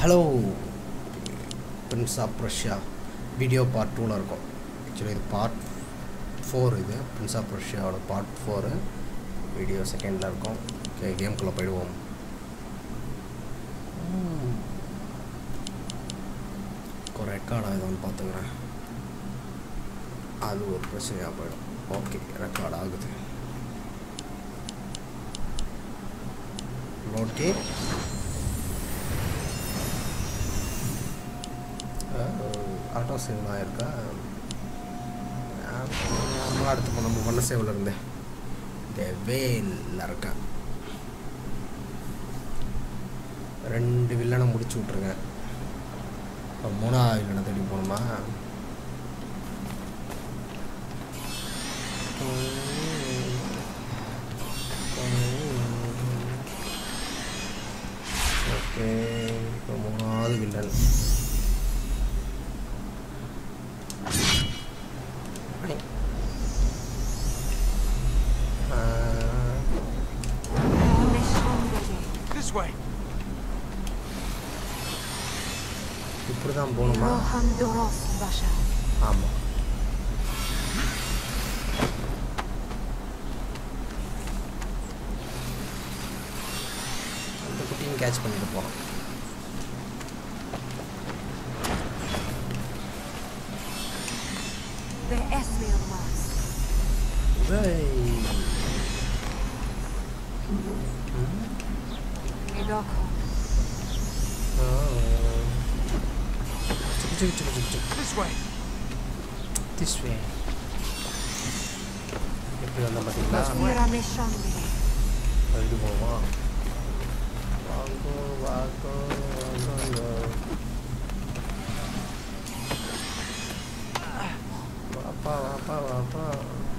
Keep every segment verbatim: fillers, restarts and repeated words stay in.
Hello prince of Russia video part டூவில் இருக்கும். Actually இது பார்ட் ஃபோர். இது பிரின்ஸ் ஆஃப் ரஷ்யாவோட பார்ட் ஃபோரு வீடியோ செகண்டில் இருக்கும். ஓகே, கேம்குள்ளே போயிடுவோம். ரெக்கார்ட் ஆகுதான்னு பார்த்துக்கிறேன். அது ஒரு பிரச்சனையாக போயிடும். ஓகே, ரெக்கார்ட் ஆகுது. ஓகே, ஆட்டோ சேவ் தான் இருக்கா. நம்ம அடுத்து நம்ம பண்ண சேவில் இருந்தேன் வேலில் இருக்கேன். ரெண்டு வில்லனை முடிச்சு விட்ருங்க. இப்போ மூணாவது வில்லனை தேடி போகணுமா? ஓகே, இப்போ மூணாவது வில்லன். இப்படி தான் போகணுமா? ஆமாம். அந்த குட்டியும் கேட்ச் பண்ணிட்டு போகணும். This way. This way. எப்படி வந்தா பார்த்தீங்களா? இது போவோமா? வாங்கோ வாங்கோ வாங்கோ வாப்பா வாப்பா வாப்பா.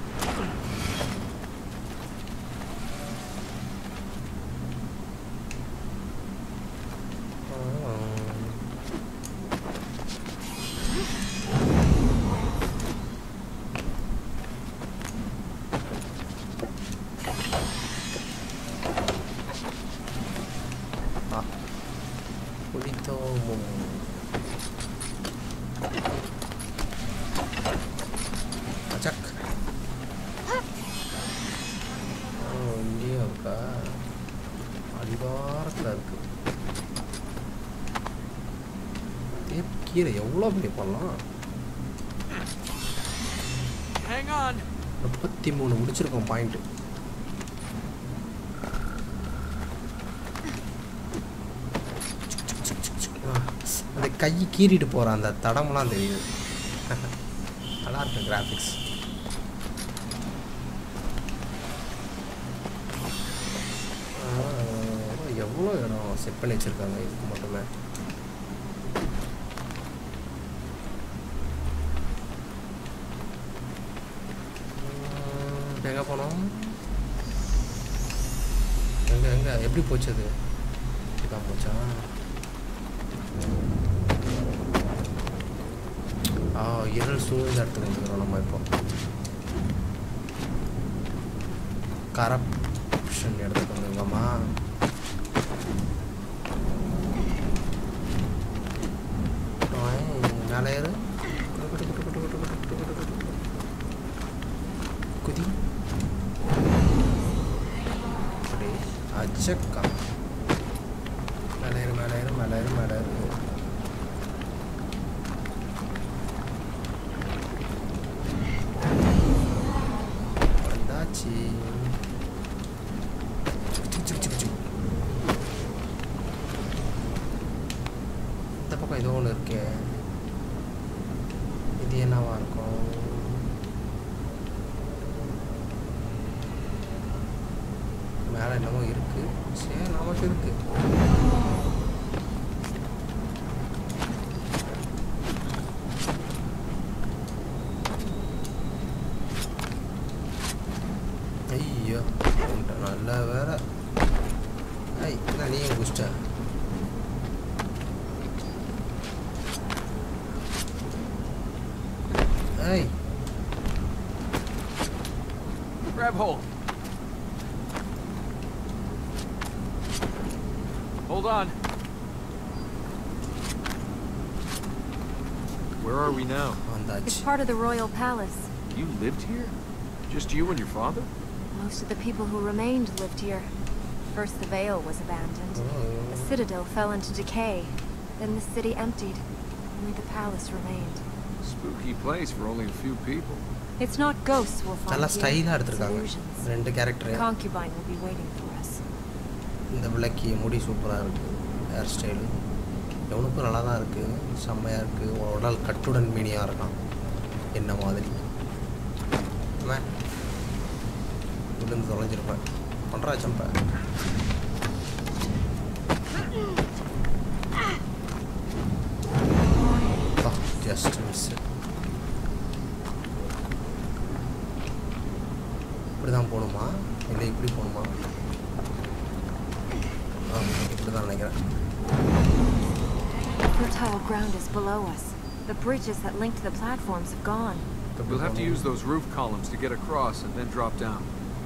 கீரை எவ்வளோ பெரிய பண்ணலாம். முப்பத்தி மூணு முடிச்சிருக்கோம் பாயிண்ட். அந்த கை கீறிட்டு போகிற அந்த தடமெல்லாம் தெரியுது. நல்லா இருக்கு கிராஃபிக்ஸ். எவ்வளோ இடம் செட் பண்ணி வச்சுருக்காங்க இதுக்கு மட்டுமே. எங்கே போனோம்? எங்கே எங்கே எப்படி போச்சு? அது இதான் போச்சா? ஆ, இருள் சூழ்ந்த இடத்துக்கு வந்துக்கிறோம் நம்ம. இப்போ கரப்ஷன் இடத்துக்கு வந்துருக்கோமா? மேலே ஏறு. குதி. அச்சக்கா. மேலே ஏறு மேலே ஏறு மேலே ஏறு மேலே ஏறு. வந்தாச்சு. இந்த பக்கம் ஏதோ ஒன்று இருக்கே. இது என்னவா இருக்கும்? மேலே என்னமோ இருக்கு. சரி, நமக்கு இருக்கு. ஐயோ, நல்ல வேற. ஐ நான் நீ குடிச்சிட்ட. ஐ grab hold. Hold on. Where are we now? It's part of the royal palace. You lived here? Just you and your father? Most of the people who remained lived here. First the Vale was abandoned. The citadel fell into decay. Then the city emptied. Only the palace remained. Spooky place for only a few people. It's not ghosts we'll find நல்லா here. ஸ்டைலா It's எடுத்துருக்காங்க illusions. ரெண்டு character. The concubine will be waiting for us. இந்த விளக்கி முடி சூப்பரா இருக்கு. Hair style எவனுக்கும் நல்லா தான் இருக்கு. செம்மையா இருக்கு. உடல் கட்டுடன் மீனியா இருக்கான். என்ன மாதிரி. அம்மா விழுந்து தொலைஞ்சிருப்பேன். பண்றா சம்பா. Just miss. இப்படி தான் போகணுமா இல்லை இப்படி போகணுமா? ஆ இப்படி தான் நினைக்கிறேன். The fertile ground is below us. The bridges that linked the platforms have gone. We'll have to use those roof columns to get across and then drop down.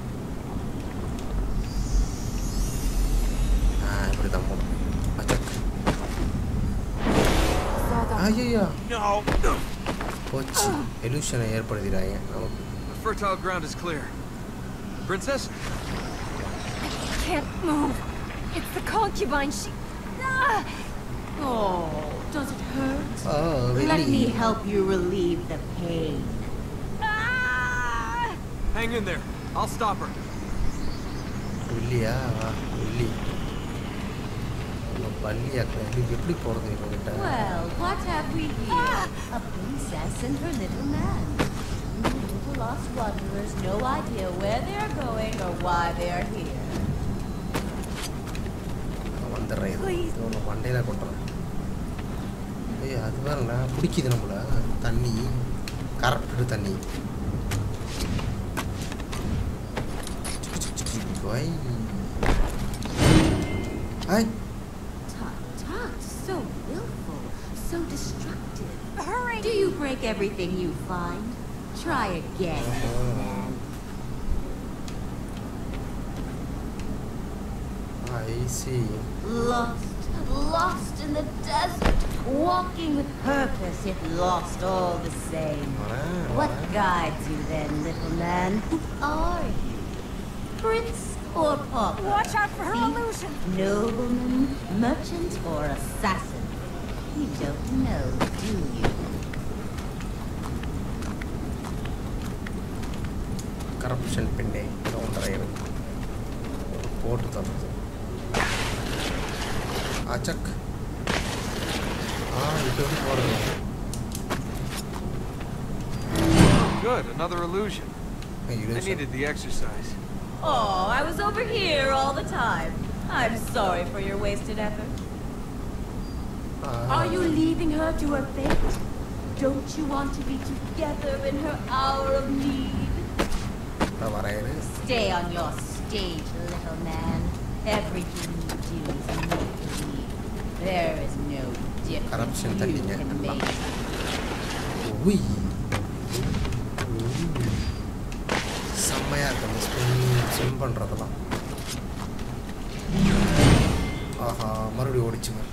Ah, இப்படி தான் போகணும். அச்சக். ஐயோ. No. போச்சு. illusion ஏற்படுத்திறாங்க நமக்கு. The fertile ground is clear. Princess? I can't move. It's the concubine. She. Ah! Oh, does it hurt? Oh, really? Let me help you relieve the pain. Ah! Hang in there. I'll stop her. இல்லையா? இல்லை. பல்லியா இது எப்படி போறது இவங்கிட்ட? Well, what have we here? A princess and her little man. Two little lost wanderers, no idea where they're going or why they're here. வந்துடுறேன். இது மண்டையில கொட்டுறேன். ஏய் அது வேறண்ணா பிடிக்குது நம்மள தண்ணி கரெக்டு தண்ணி. Why? Hi. Tut, tut, so willful, so destructive. Hurry! Do you break everything you find? Try again, little man. I see. Lost, lost in the desert, walking with purpose, yet lost all the same. What guides you then, little man? Who are you? Prince or pauper? Watch out for her Thief, illusion. Nobleman, merchant, or assassin? You don't know, do you? Corruption pinne. Don't drive. Port தரது. அச்சக். ஆ இது போறது. Good, another illusion. Hey, I needed the exercise. Oh, I was over here all the time. I'm sorry for your wasted effort. Ah. Are you leaving her to her fate? Don't you want to be together in her hour of need? Stay on your stage, little man. Everything you do is make-believe. There is no Corruption difference you tactic, can eh? make. Ui. செம்மையா இருக்கு அந்த spin swim பண்றதெல்லாம். ஆஹா மறுபடியும் ஓடிச்சுங்க.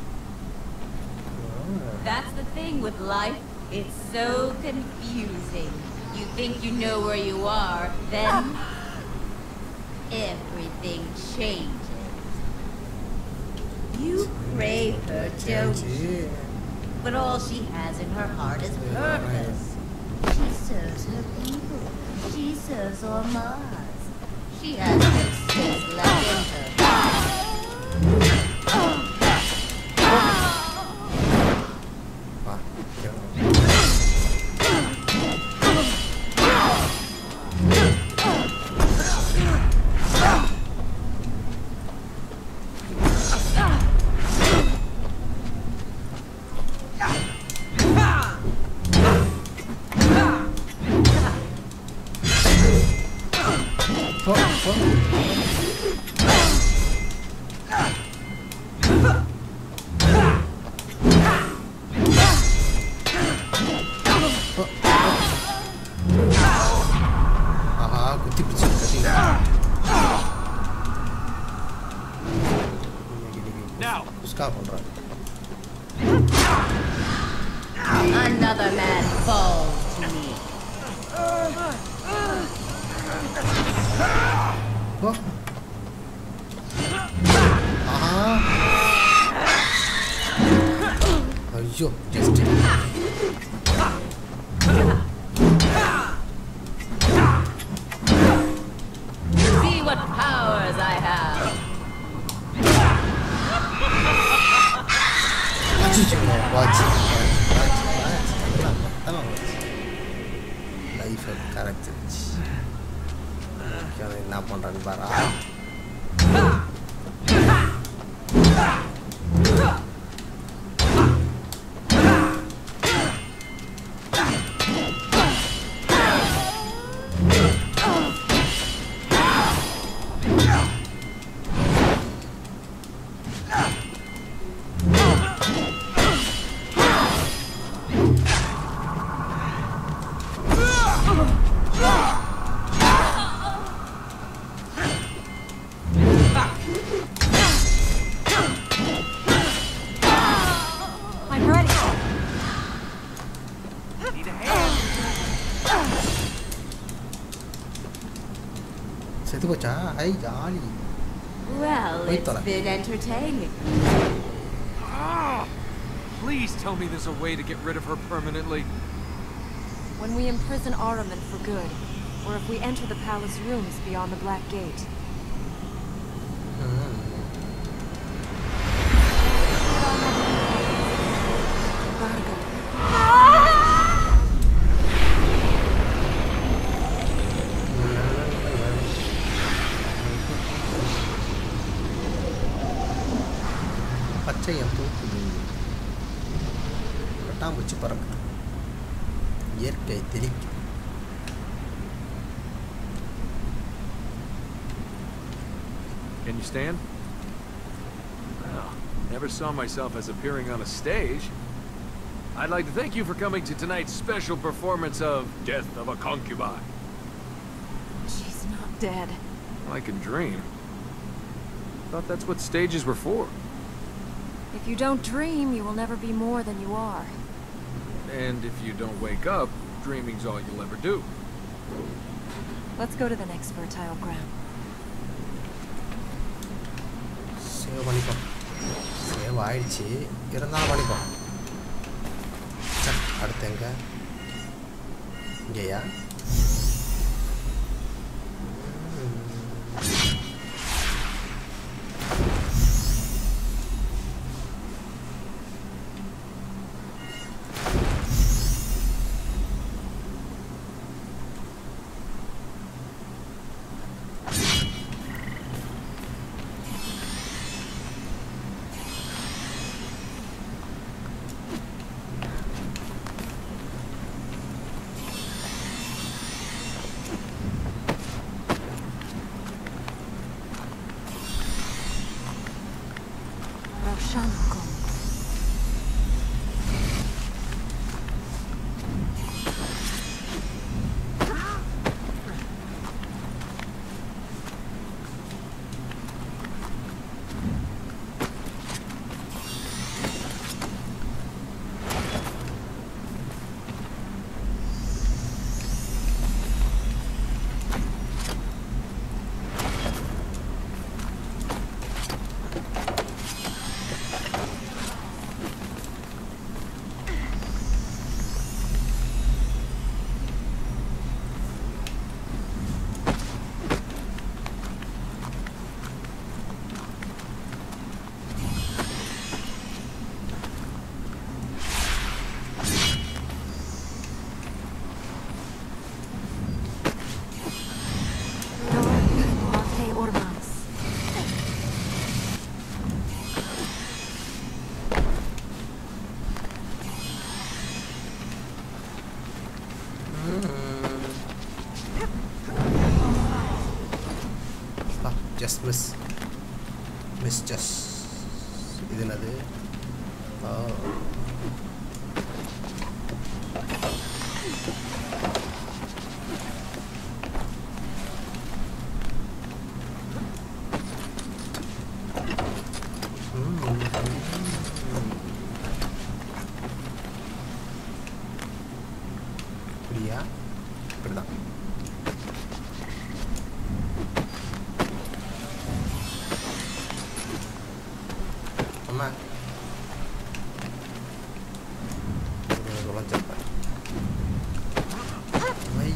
That's the thing with life. It's so confusing. You think you know where you are, then everything changes. You crave her, don't you? But all she has in her heart is purpose. She serves her people. She serves Ormaz. She has no sense left in her. another man falls to me. Oh. Ah. Ayyo, just See what powers I have. watch, watch, watch. Life character. என்ன பண்றான்னு பாரா. Well, it's been entertaining. Ah! Please tell me there's a way to get rid of her permanently. When we imprison Ahriman for good, or if we enter the palace rooms beyond the Black Gate. Hmm. yang தூக்குது பட்டாம்பூச்சி பறக்குது இயற்கை தெரிக்கும் Can you stand? Well, never saw myself as appearing on a stage. I'd like to thank you for coming to tonight's special performance of Death of a Concubine. She's not dead. I can dream. Thought that's what stages were for. If you don't dream, you will never be more than you are. And if you don't wake up, dreaming's all you'll ever do. Let's go to the next fertile ground. Save பண்ணிப்போம் save ஆயிடுச்சு இருந்தாலும் பண்ணிப்போம் அடுத்து எங்க இங்கேயா just miss miss just இது என்னது இப்படியா இப்படிதான் அம்மா நுழைஞ்சிருப்பேன் ஐ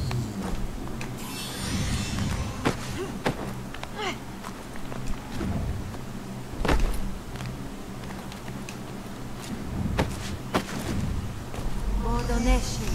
Bodoneshi.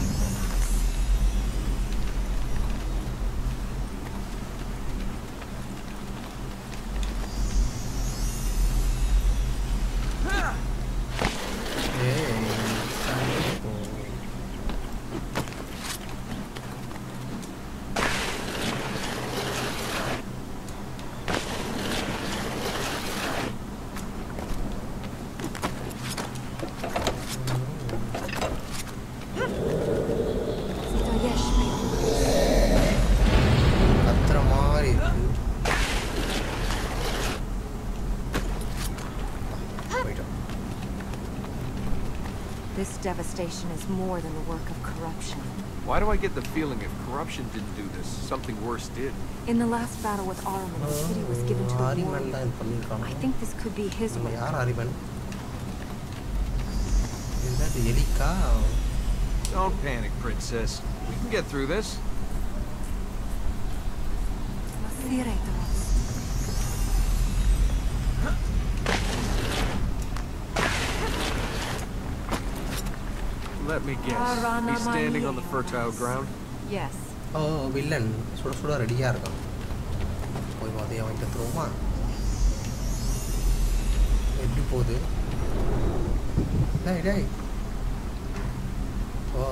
This devastation is more than the work of corruption. Why do I get the feeling if corruption didn't do this, something worse did? In the last battle with Ahriman, the city was given to a warrior. I think this could be his work. யார் ஆரிமன்? Is that Elika? Don't panic, princess. We can get through this. Let me guess. He's standing on the fertile ground? Yes. Oh, villain. சுட சுட ரெடியா இருக்கான். போய் மதியம் வாங்கிட்டு தருவோமா? எப்படி போகுது? டேய் டேய். ஓ.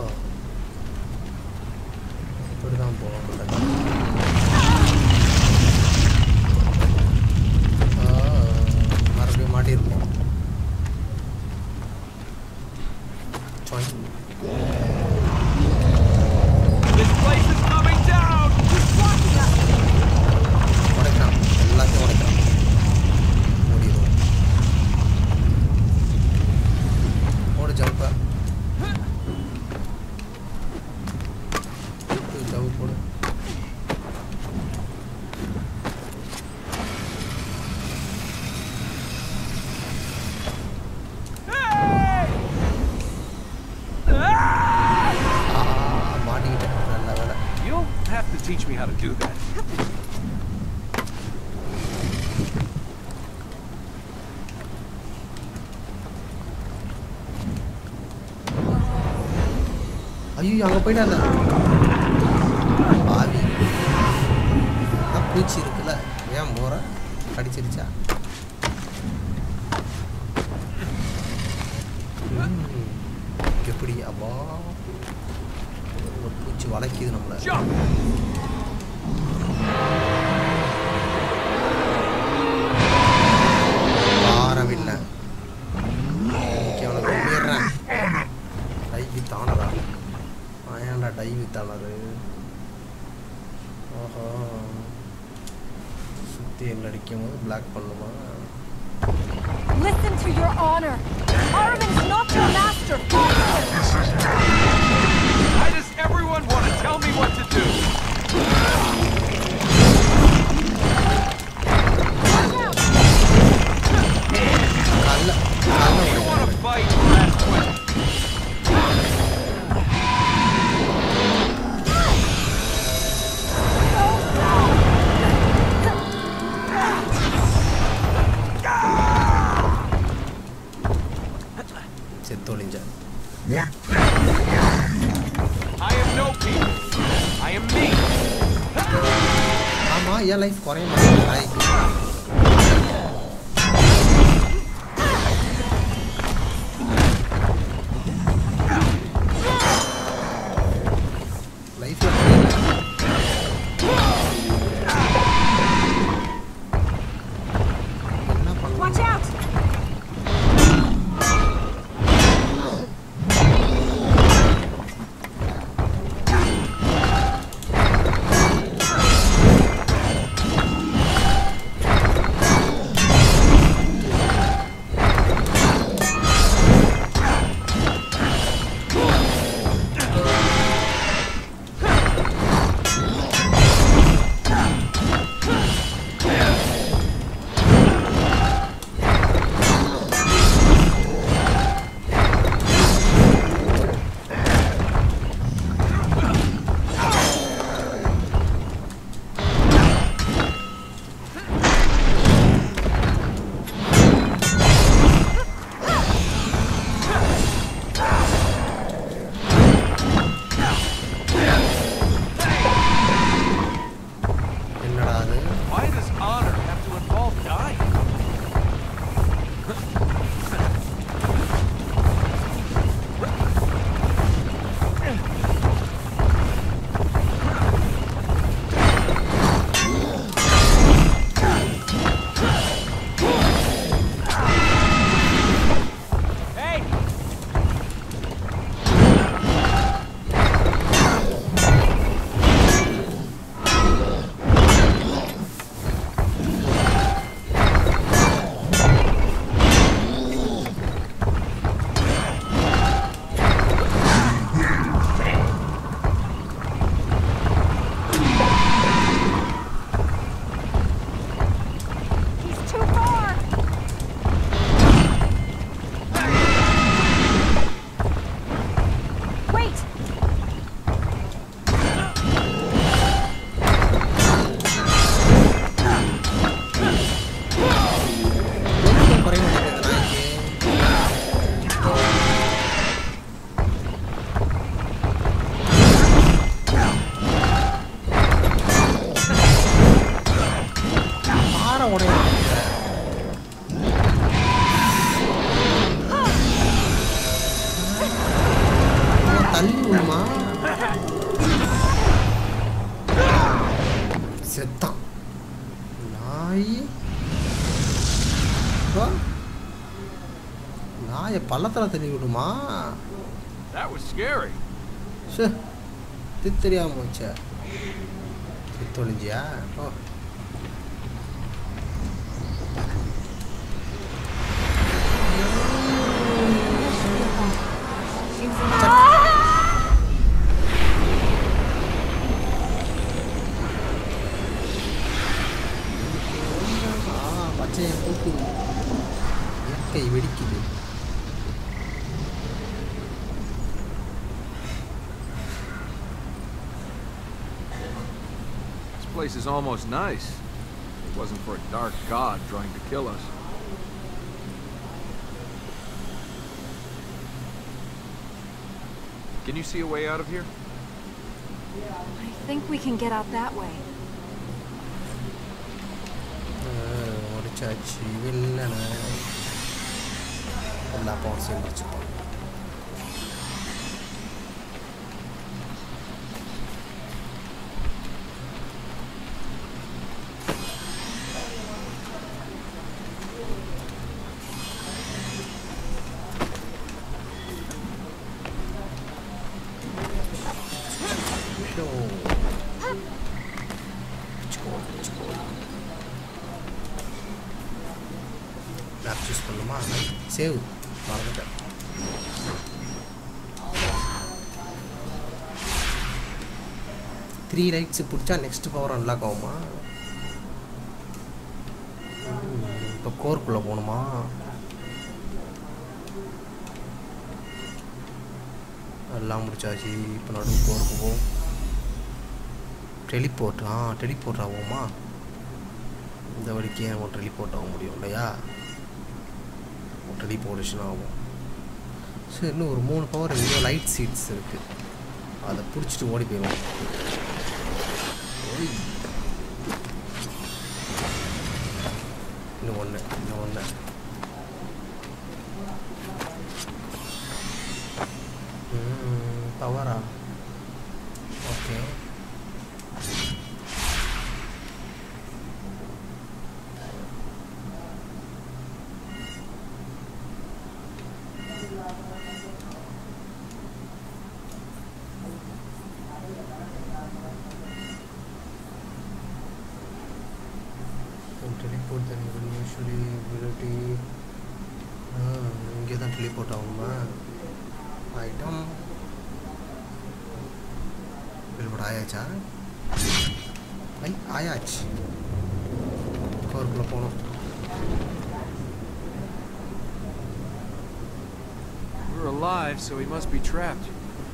இப்படிதான் போகணும். மறுபடியும் மாட்டிருப்போம். This place is coming down! He's watching us! உடைக்கலாம். எல்லாத்தையும் உடைக்கலாம். ஓடிடுவோம். ஓடு ஜம்பா. ஜவு போடு. Teach me how to do that. ஐயோ அங்க போய்டாத. ஆவி. பூச்சி இருக்குல. ஏன் மோர கடிச்சிருச்சா? எப்படி அப்பா? பூச்சி வளைக்குது நம்மள. ஆரவில்லை அவனை கொம்பிடுறேன். டைவி தானதா ஆயாண்டா டைவி தானது. ஓஹோ சுற்றி எங்களை அடிக்கும் போது பிளாக் பண்ணுமா? Listen to your honor. Ahriman is not your master. Why does everyone want to tell me what to do? You want to fight? Last one. செத்தோலிஞ்சா. I am no people. I am me. ஆமா என் life குறைய மாட்டேங்குது. விடுமா செத்தான் நாய் நாயை பள்ளத்தில் தள்ளி விடுமா That was scary. சே இது தெரியாம போச்சே தொலைஞ்சியா ஓ பச்சையை போட்டு இயற்கை வெடிக்குது This place is almost nice. If it wasn't for a dark god trying to kill us. Can you see a way out of here? I think we can get out that way. முடிச்சாச்சு இல்லைண்ணா எல்லா பவர்ஸையும் முடிச்சுப்போம் choose பண்ணுமா save மறந்துட்டேன் three lights பிடிச்சா next power unlock ஆகுமா இப்போ கோர்க்குள்ளே போகணுமா எல்லாம் முடிச்சாச்சு இப்போ நடுவு கோருக்கு போகும் டெலிபோர்ட் ஆ டெலிபோர்ட் ஆகுமா இந்த வழிக்கே நம்ம டெலிபோர்ட் ஆக முடியும் இல்லையா டெலிபோர்டேஷன் ஆகும் சரி இன்னும் ஒரு மூணு பவர் எங்கேயோ லைட் சீட்ஸ் இருக்குது அதை பிடிச்சிட்டு ஓடி போயிடுவோம் இன்னும் ஒன்று இன்னும் ஒன்று பவரா okay teleport then you will usually ability இங்கே தான் டெலிபோர்ட் ஆகுமா ஐட்டம் டெலிபோர்ட் ஆயாச்சா ஐ ஆயாச்சு கோருக்குள்ளே போகணும் We're alive, so he must be trapped.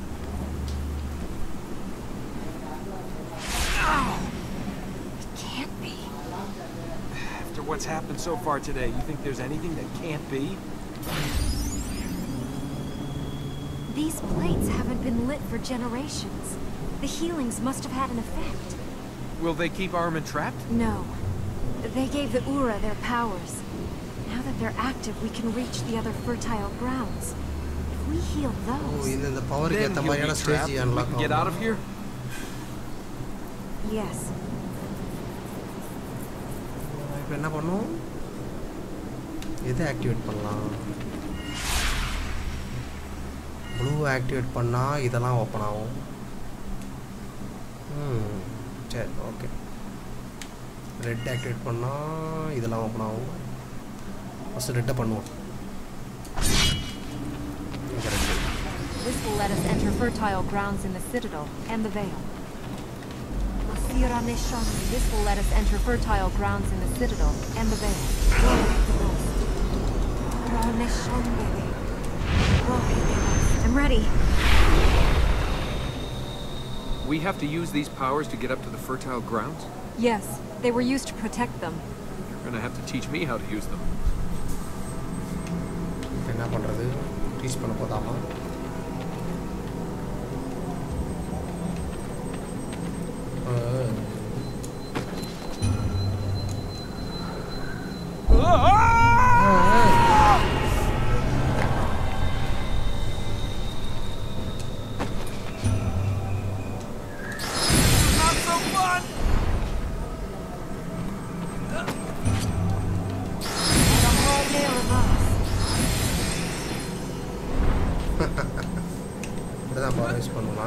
What's happened so far today? You think there's anything that can't be? These plates haven't been lit for generations. The healings must have had an effect. Will they keep Armin trapped? No. They gave the Ura their powers. Now that they're active, we can reach the other fertile grounds. If we heal those... Oh, in the power then he'll be trapped and we can get out of here? Yes. இப்போ என்ன பண்ணும் எதை activate பண்ணலாம் blue activate பண்ணால் இதெல்லாம் open ஆகும் ம் சரி ஓகே ரெட் ஆக்டிவேட் பண்ணால் இதெல்லாம் ஓப்பன் ஆகும் ஃபஸ்ட்டு ரெட்டை பண்ணுவோம் This will let us enter fertile grounds in the Citadel and the Vale. This will let us enter fertile grounds in the Citadel and the Vale. I'm ready. We have to use these powers to get up to the fertile grounds? Yes, they were used to protect them. You're gonna have to teach me how to use them. என்ன பண்றது teach பண்ண போதாமா இப்படிதான் power use பண்ணுமா?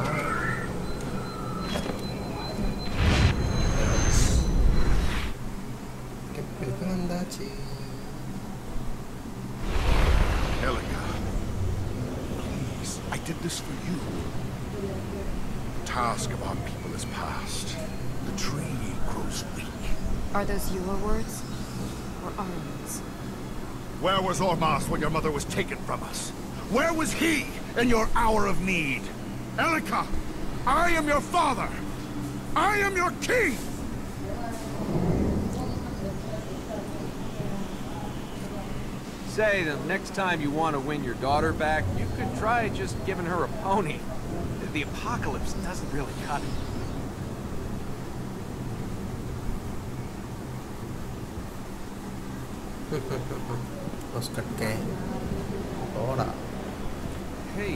கெப்பிலுக்கு வந்தாச்சு. Elika, please, I did this for you. The task of our people is past. The tree grows weak. Are those your words? Or our words? Where was Ormas when your mother was taken from us? Where was he in your hour of need? Elika, I am your father. I am your king. Say, the next time you want to win your daughter back, you could try just giving her a pony. The apocalypse doesn't really cut it. Oscar K. Hola. Hey.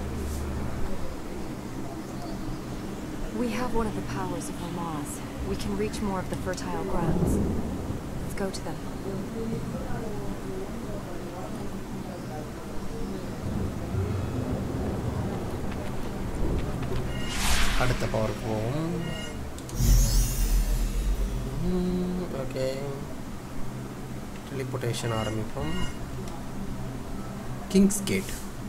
We have one of the powers of Ormaz. We can reach more of the fertile grounds. Let's go to them. அடுத்த power போவோம். Okay, teleportation ஆரம்பிப்போம். Kings gate.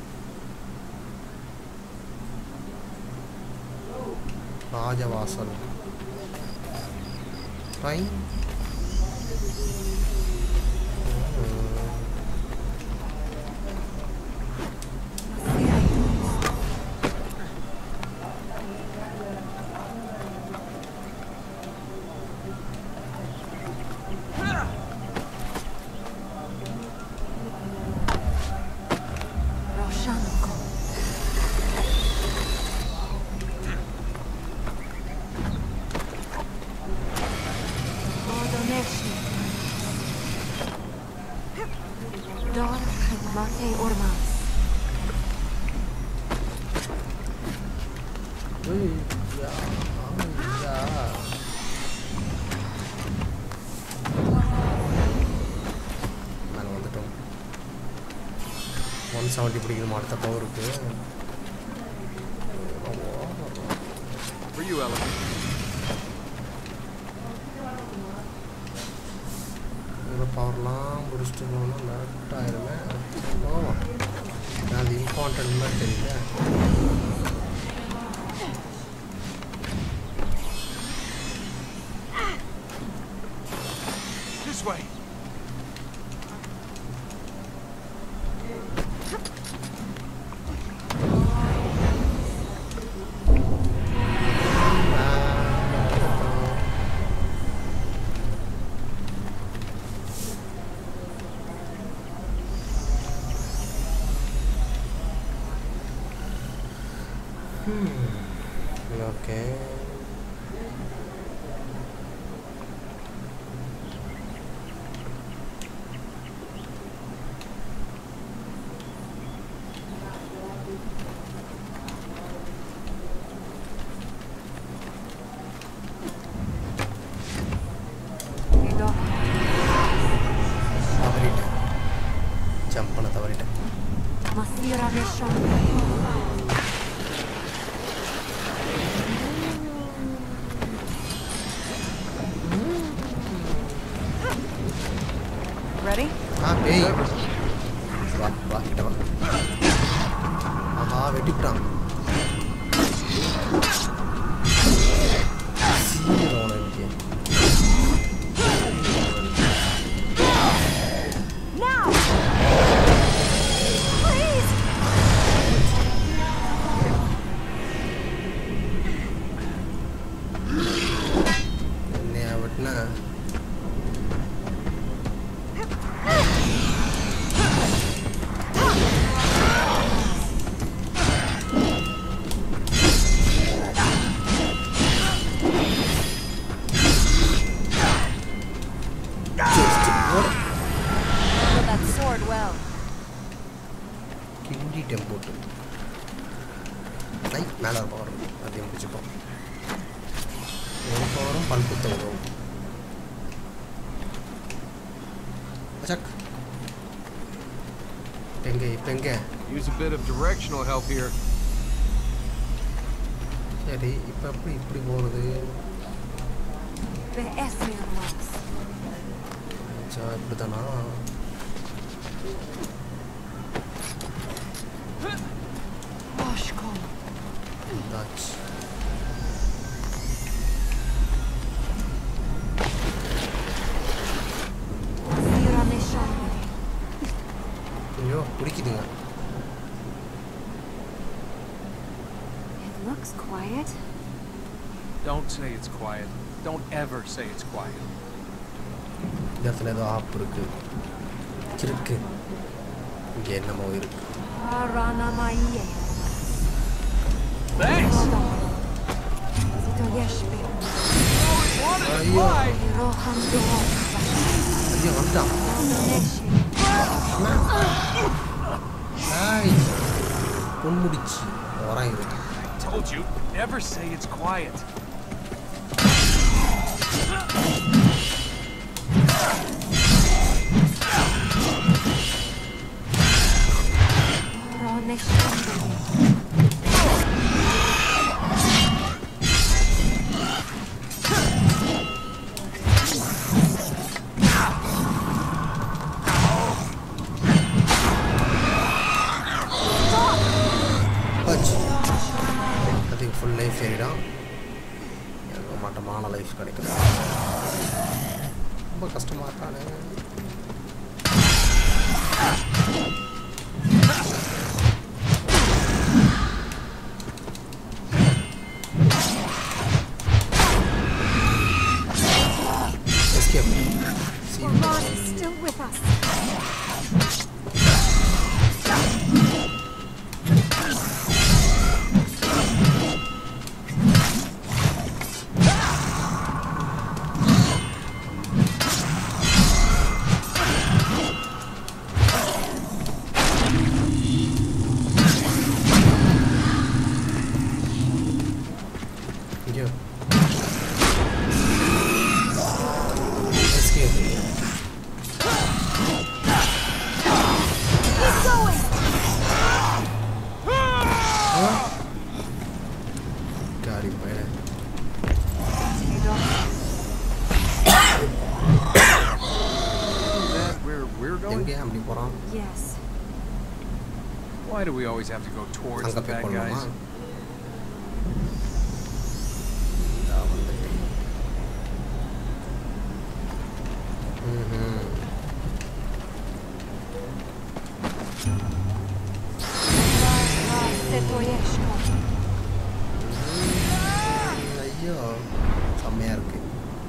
ராஜவாசல். Train. Seventy பிடிக்கணும் அடுத்த பவருக்கு. இவ்வளோ பவர்லாம் முடிச்சுட்டு போகணும். கரெக்ட் ஆயிருமே. போவோம். அது இம்பார்ட்டன்ட் மாதிரி தெரியல. This way. Okay. தவறிட்டேன். ஜம்ப் பண்ண தவறிட்டேன். Ready? Ah, hey. வா வா கிட்ட வா. ஆஹா வெட்டிட்டான். சீரோன இருக்கு. Now. Please. என்ன வட்னா போட்டு ஐ மேலே பவர் அதையும் பிடிச்சிப்போம். ஒரு பவரும் பல்புத்த உதவும். சக் எங்க இப்போ எங்க Use a bit of directional help here. சரி இப்போ எப்படி இப்படி போகிறது بأسرار சா இப்படி தானா أشكو தாச்சு سيرا نشان ஐயோ பிடிக்குதுங்க It looks quiet. Don't say it's quiet. Don't ever say it's quiet. இந்த இடத்துல ஏதோ ஆப் இருக்கு இருக்கு இங்கே என்னமோ இருக்கு Arana Maie. Thanks! Zito Yeshbe. Always wanted to Ayyo. fly! Rohan Dohan. ஐயோ வந்துட்டான் Neshi. ஹாய் பொன்முடிச்சு வரான் இது I told you, never say it's quiet. அதுக்கு ஃபுல் லைஃப் ஏறிடும் எனக்கு மட்டமான லைஃப் கிடைக்கும் ரொம்ப கஷ்டமாக இருக்கானே Escape. See you. Ron is still with us. Yo. Escape. Keep going. Gari pera. Is that where we're going? எங்கே அப்படி போறான் Yes. Why do we always have to go towards அங்க the போய் bad கொள்ளலாமா guys? இதா வந்துட்டேன் ம்ஹும் Zito Yeshko. ஐயோ செம்மையா இருக்கு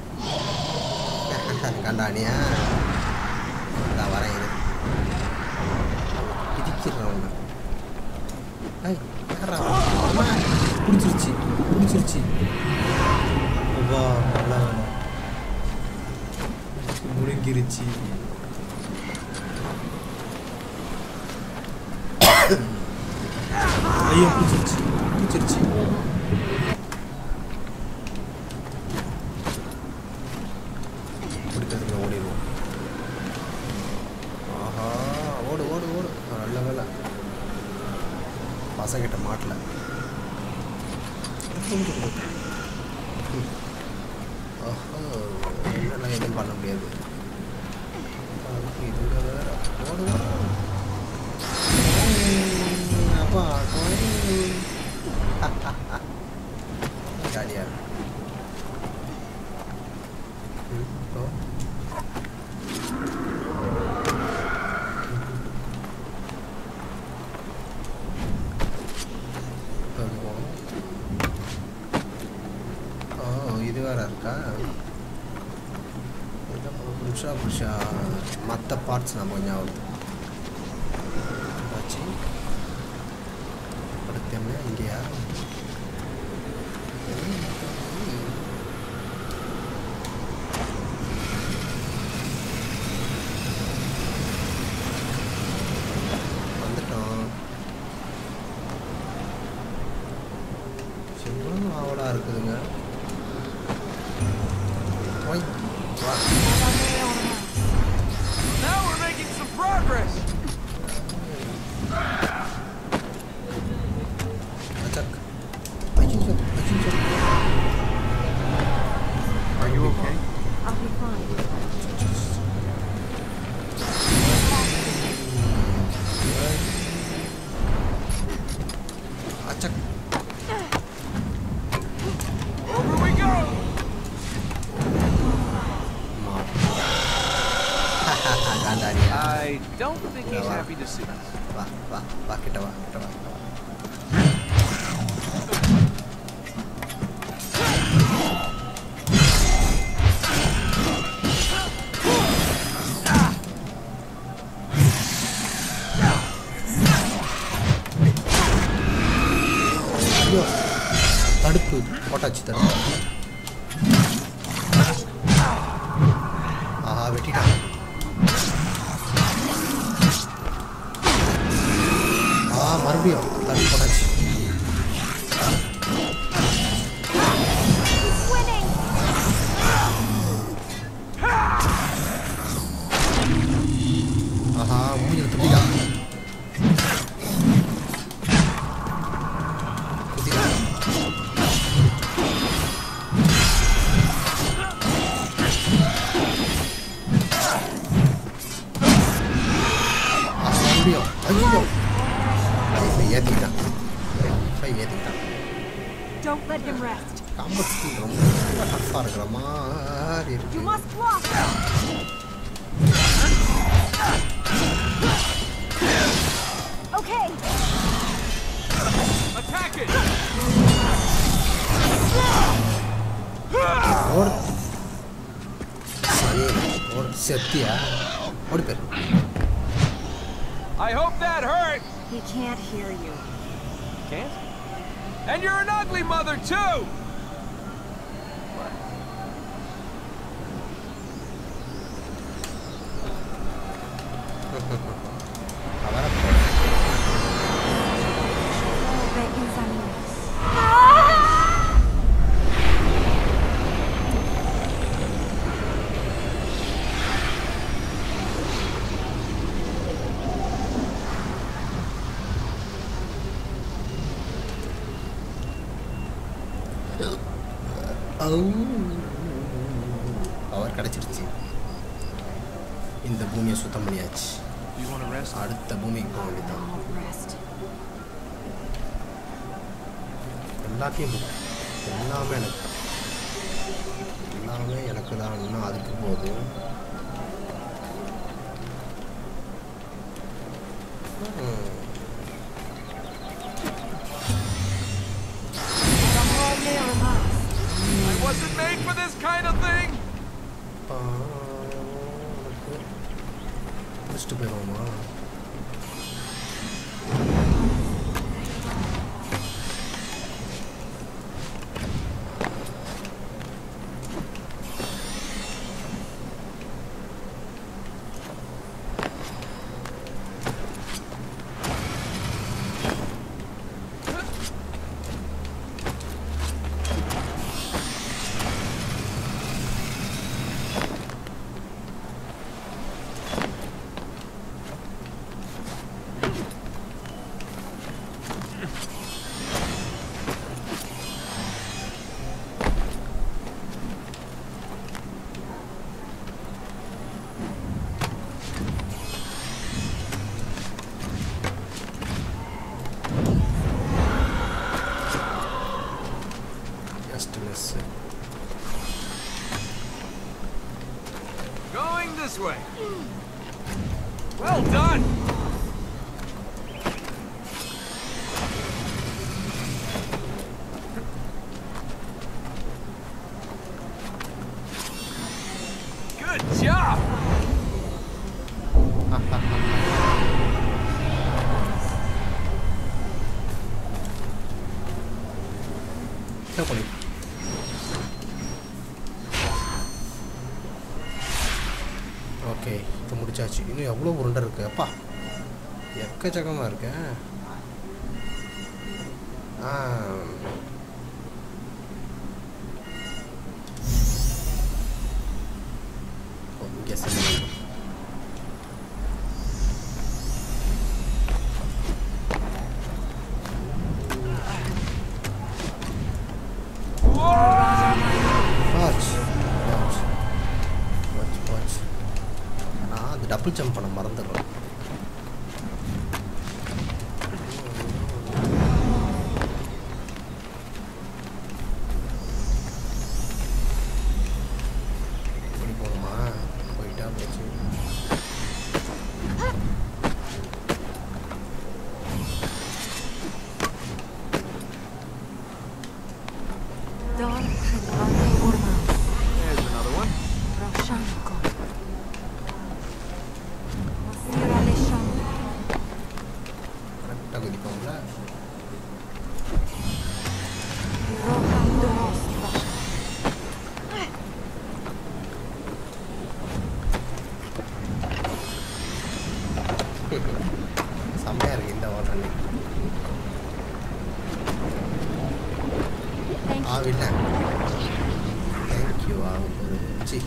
கண்டானியா நான் வரேன் இரு இடிக்கிறேன் உன்னை ஐய் யாரா அம்மா பிடிச்சிருச்சு பிடிச்சிருச்சு அப்பா நல்லா முழுங்கிருச்சு ஐயோ பிடிச்சிருச்சு பிடிச்சிருச்சு பிடிக்கிறதுக்கு ஓடிடுவோம் ஆஹா ஓடு ஓடு ஓடு நல்ல வேலை பசங்கிட்ட மாட்டல ஆஹா என்னெல்லாம் எதுவும் பண்ண முடியாது அதுக்கு இதுங்க வேற ஓடு ஓடு அப்பா ஜாலியா இப்போ ஓ இது வேற இருக்கா புருஷா புருஷா மற்ற பார்ட்ஸ் நம்ம கொஞ்சம் ஆகுது ஆச்சு அடுத்து என்ன இங்கேயா வந்துட்டோம் சிம்பிளும் ஆவலாக இருக்குதுங்க ஓய் வா Now we're making some progress! சக் Over we go. காந்தாரியா I don't think he's happy to see us. வா வா வா கிட்ட வா கிட்ட வா தடுப்பு போட்டாச்சு தடுப்பு ஆஹா வெட்டிட்டான் ஆ மறுபடியும் தடுப்பு போட்டாச்சு ஆஹா மூஞ்சில் துப்பிட்டான் Don't let him rest. You must block. Okay. Attack it. Or or setia. Or per. I hope that hurt. He can't hear you. Can't? And you're an ugly mother, too! Power கிடைச்சிருச்சு இந்த பூமியை சுத்தம் பண்ணியாச்சு அடுத்த பூமிக்கு போக வேண்டியதான் எல்லாத்தையும் எல்லாமே எனக்கு எல்லாமே எனக்கு தான் இன்னும் அதுக்கு போகுது I wasn't made for this kind of thing. Just a bit on that. Going this way. Well done. Good job. Okay இப்போ முடிச்சாச்சு இன்னும் எவ்வளோ உருண்டை இருக்கு அப்பா எக்கச்சக்கமாக இருக்கு ஆ இங்கே சரி டபுள் ஜம்ப் பண்ண மறந்துடுறோம் ஆவில்ல தேங்க்யூ ஆவி சி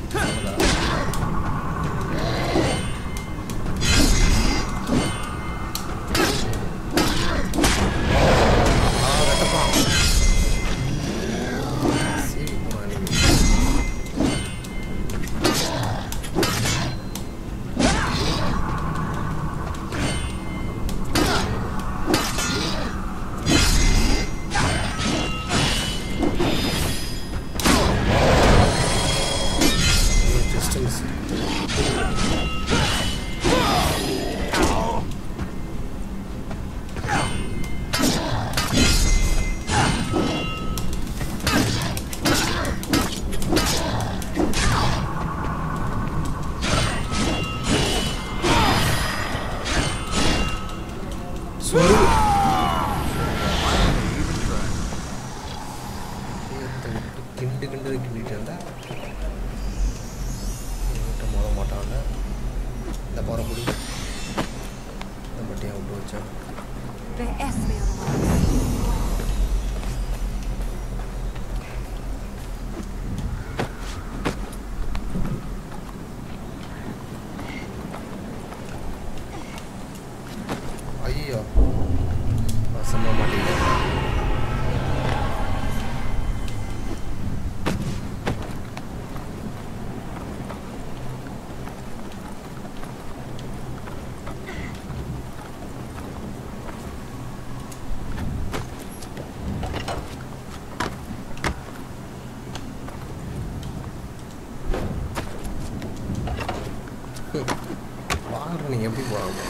நீங்க எப்படி போறாங்க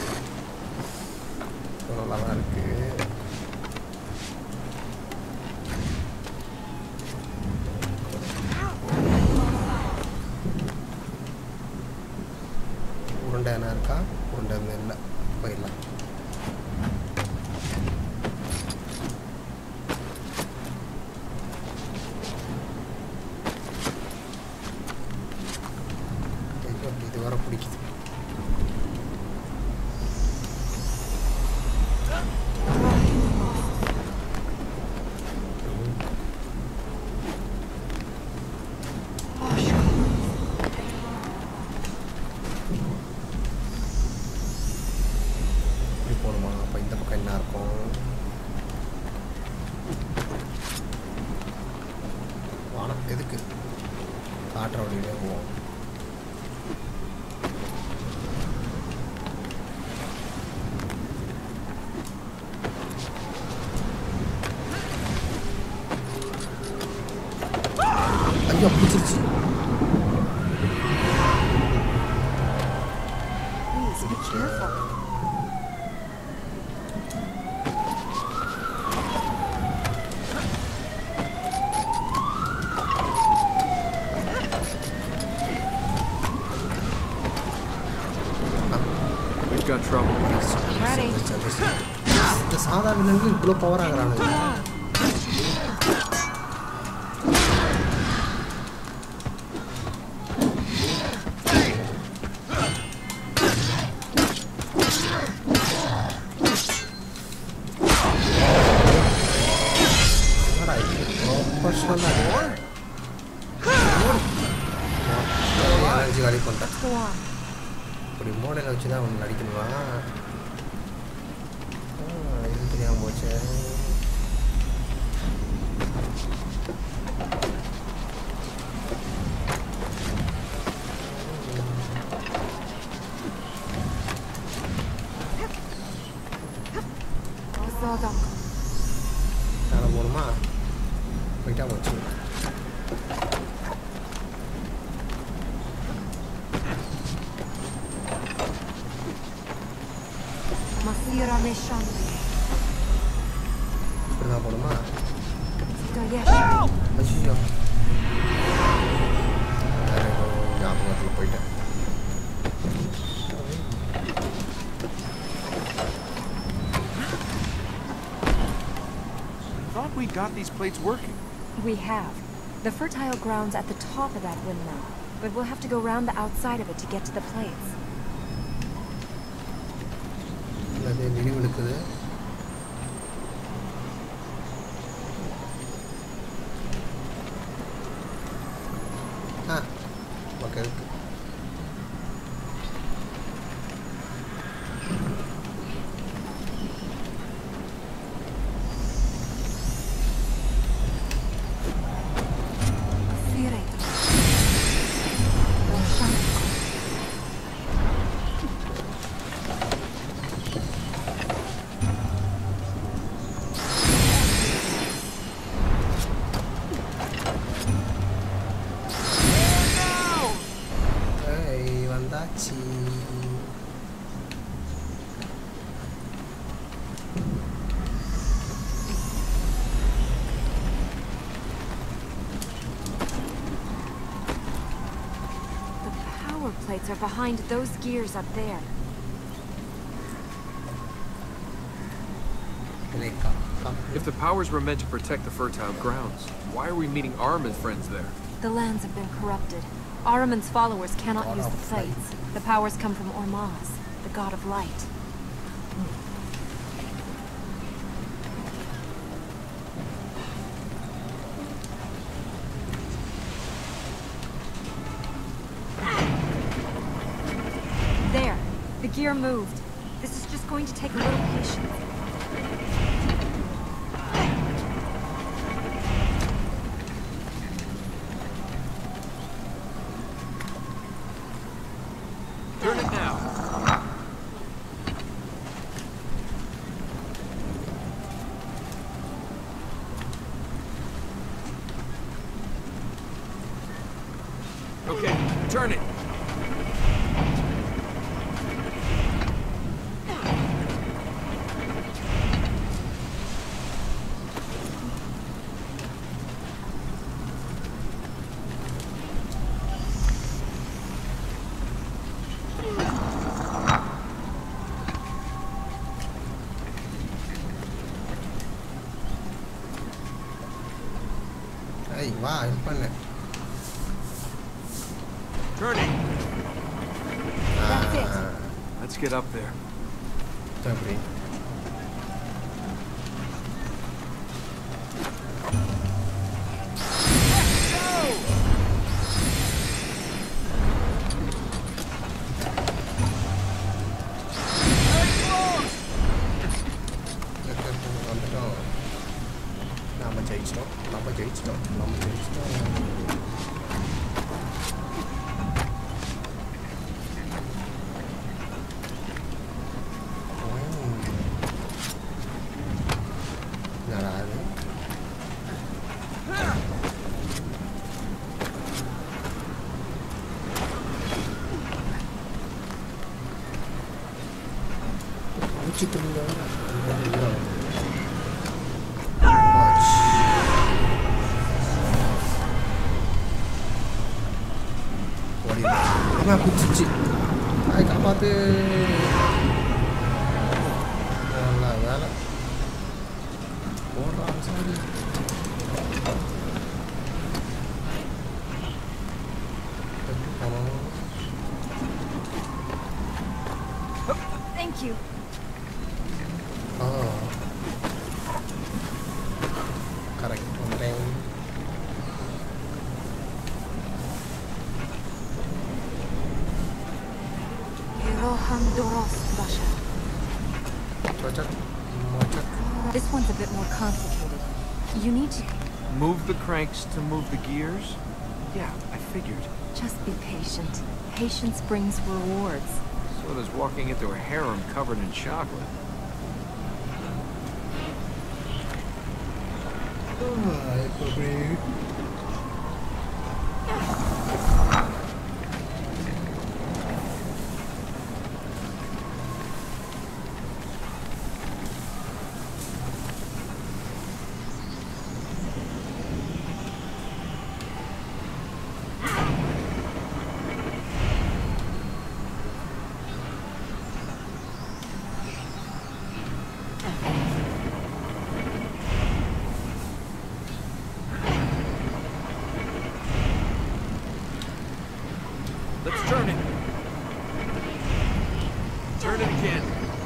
நல்லா தான் இருக்கு உருண்டை என்ன இருக்கா உருண்டை இல்லை போயிடலாம் இது வர பிடிக்குது Please be careful. We've got trouble. Ready. இந்த சாதா வில்லன்கள் இவ்வளோ பவர் ஆகுறானுங்க காலி பண்ணிட்டேன் இப்படி மோடையில் வச்சு தான் அவன் நடிக்கணுமா இது தெரியாமல் போச்சு மேலே போகணுமா போயிட்டா போச்சு இப்படிதான் போகணுமா அச்சோ ஞாபகத்தில் போயிட்டேன் Thought we got these plates working. We have. The fertile ground's at the top of that windmill, but we'll have to go round the outside of it to get to the plates. அது விரிவெடுக்குது plates are behind those gears up there. If the powers were meant to protect the fertile grounds, why are we meeting Arum and friends there? The lands have been corrupted. Ahriman's followers cannot God use of the plates. The powers come from Ormaz, the god of light. There. The gear moved. This is just going to take a little patience. Turn it now. Okay, turn it. Hey, வா help பண்ணு. Turning. That's it. Let's get up there. எப்படி? வந்துட்டோம். நாம ஜெயிச்சிட்டோம். நாம ஜெயிச்சிட்டோம். நாம ஜெயிச்சிட்டோம். என்னடா இது? முடிச்சிட்டு இருந்தா குச்சிச்சு அதை காப்பாத்து. நல்ல வேலை போடுறான் சாரி. Thank you. ஆ கரெக்ட் பண்ணுறேன். Rohan Doros, Basha. Mocak, mocak. This one's a bit more complicated. You need to Move the cranks to move the gears? Yeah, I figured. just be patient. Patience brings rewards. So does walking into a harem covered in chocolate. Ai, pobre. Let's turn it. Turn it again.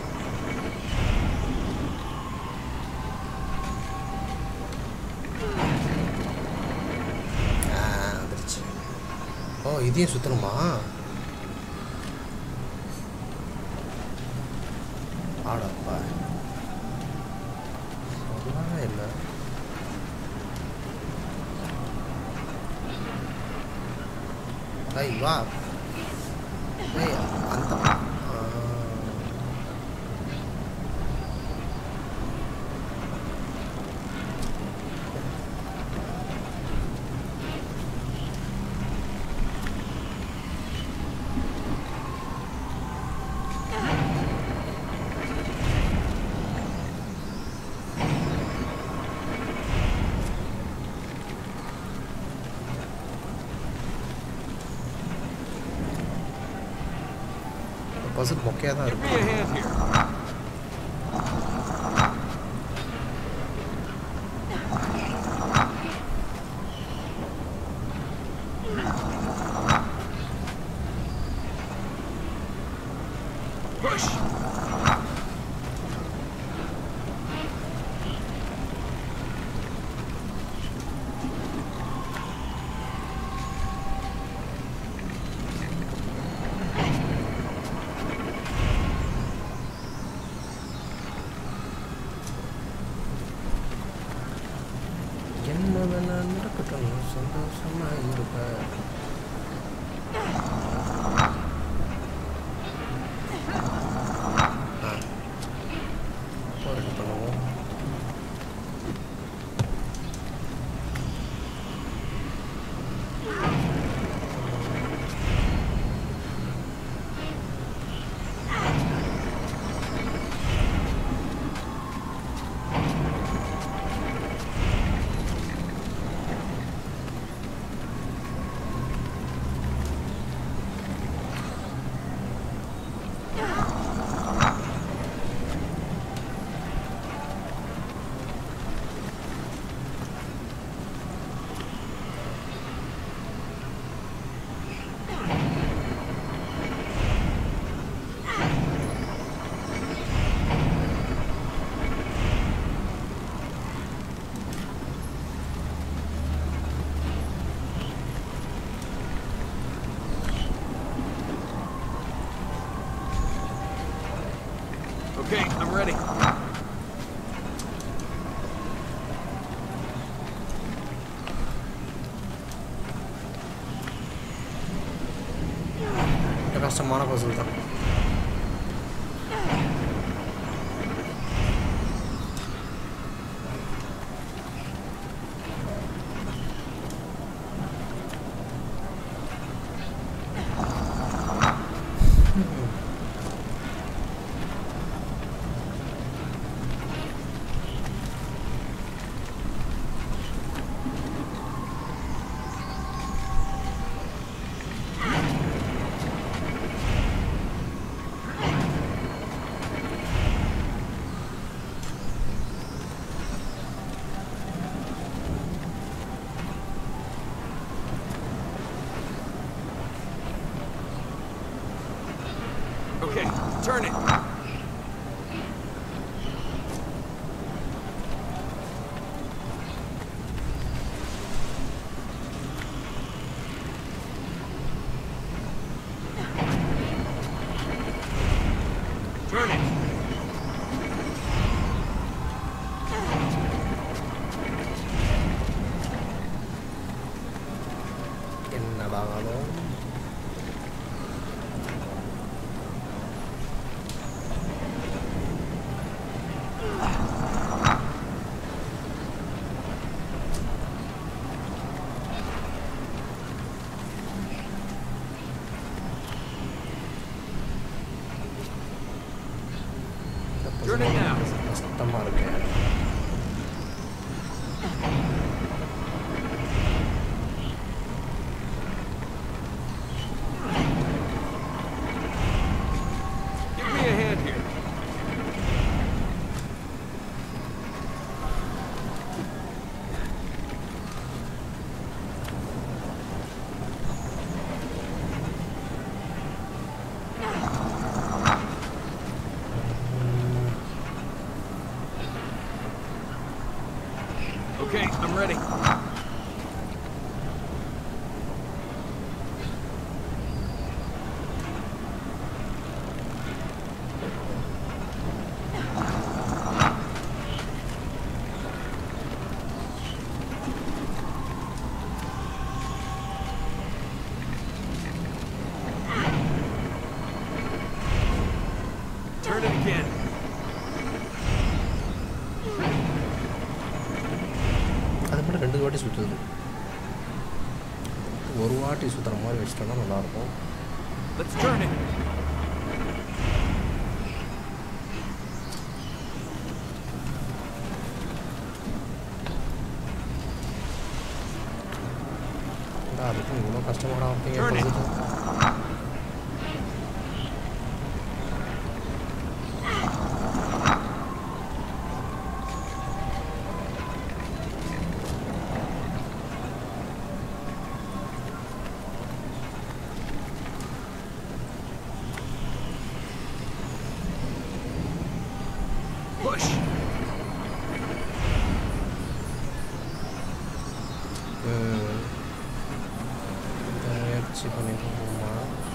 Ah, வந்துருச்சு. ஓ இதையும் சுத்தணுமா? ஆடப்பா சொல்லவே இல்லை. ஐய் வா. ஏய் அந்த ஆ. பசில் மொக்கையாக தான் Give me இருக்கு. a hand here. Push. என்ன வேணா நடக்கட்டும், சந்தோஷமா இருப்பேன். ரெடி பண்ணுவோம். Okay, I'm ready. இது கஷ்டமான பசில் தான். Okay, turn it. Turn it. என்னடானாலும் Turn it now. கஷ்டமா இருக்கு. Give me a hand here. Okay, I'm ready. Turn it again. அது மட்டும் ரெண்டு வாட்டி சுற்றுது. ஒரு வாட்டி சுற்றுற மாதிரி வச்சுட்டோம்னா நல்லாயிருக்கும். Let's turn it. அதுக்கும் இவ்வளோ கஷ்டமாடா Turn it. வைப்பீங்க. முயற்சி பண்ணிடுவோமா?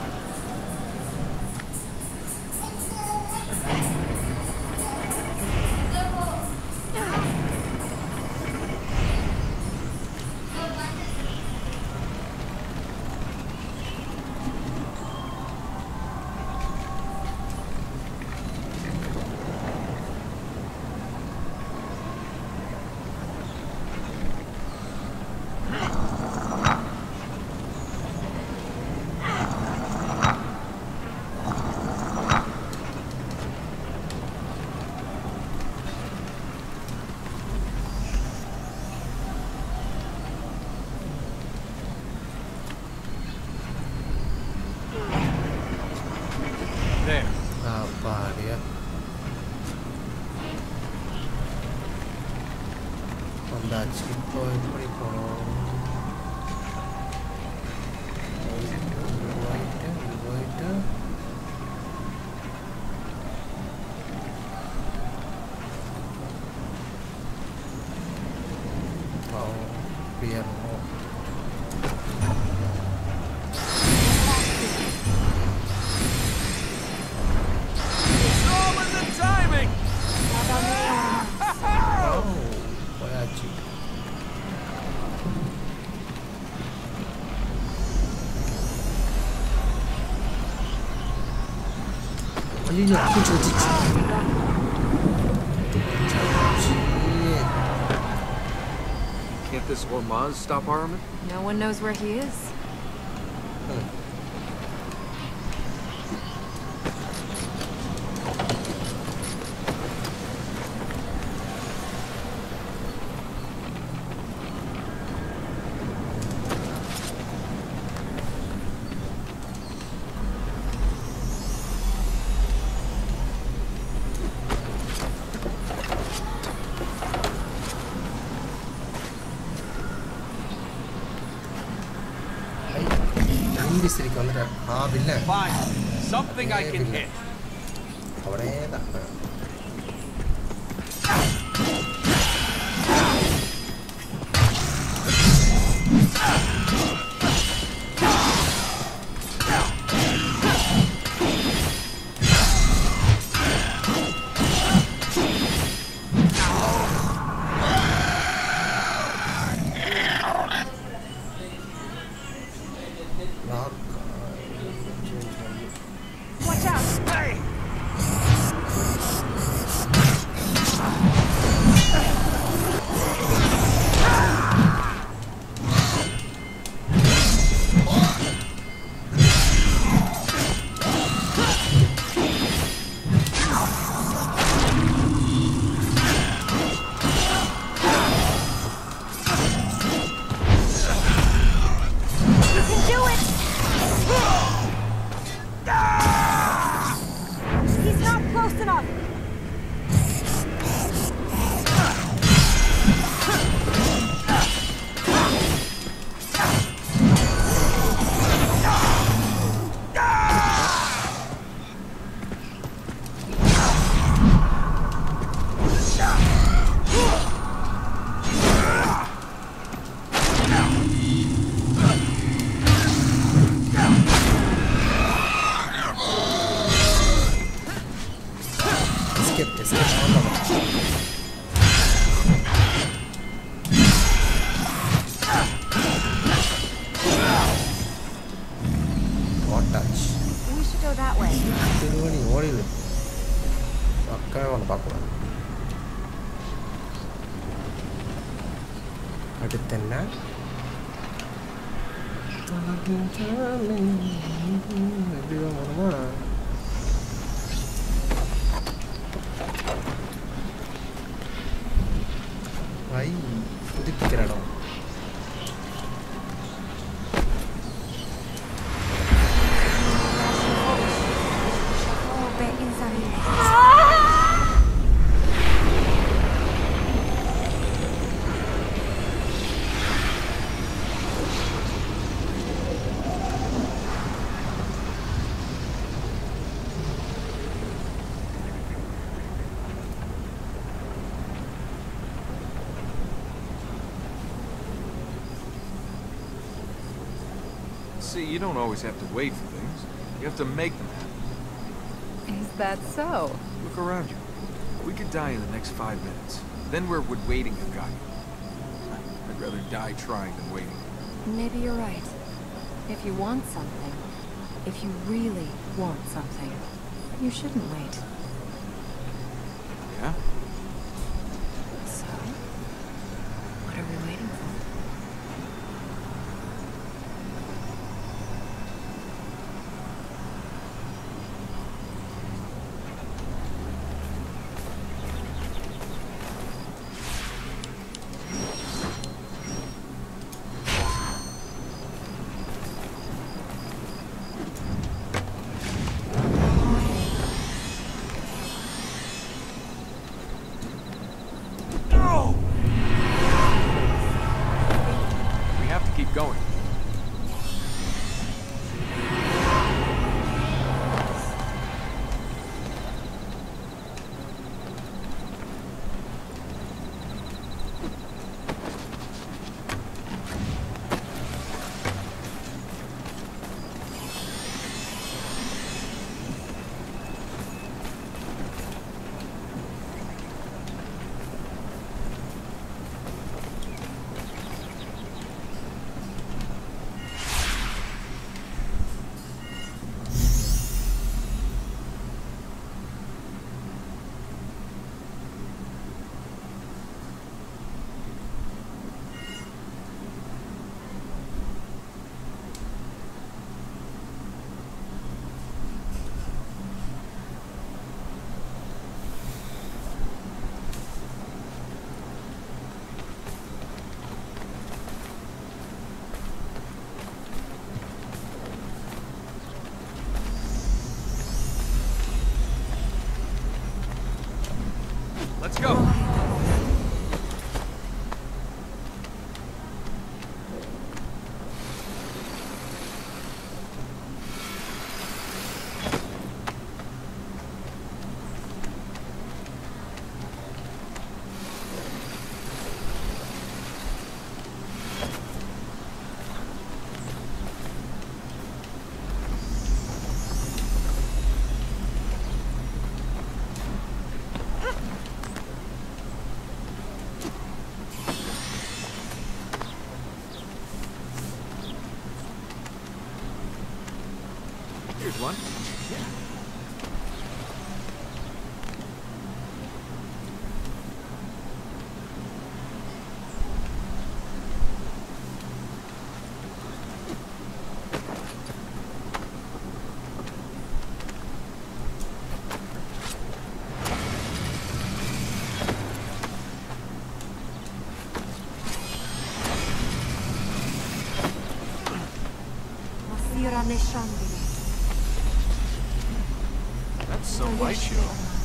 வந்தாச்சு. இப்போ எப்படி போனோம்? போயிட்டு போயிட்டு ஏறணும். போயாச்சு. ஐயோ பூச்சி வச்சிச்சு. Can't this Ormaz stop Ahriman? No one knows where he is. Hmm. Fine. Something I can hit. See, you don't always have to wait for things. You have to make them happen. Is that so? Look around you. We could die in the next five minutes. Then where would waiting have got you? I'd rather die trying than waiting. Maybe you're right. If you want something, if you really want something, you shouldn't wait. Yeah? So, what are we waiting for? Going. Let's go. Here's one. Yeah. That's some light show.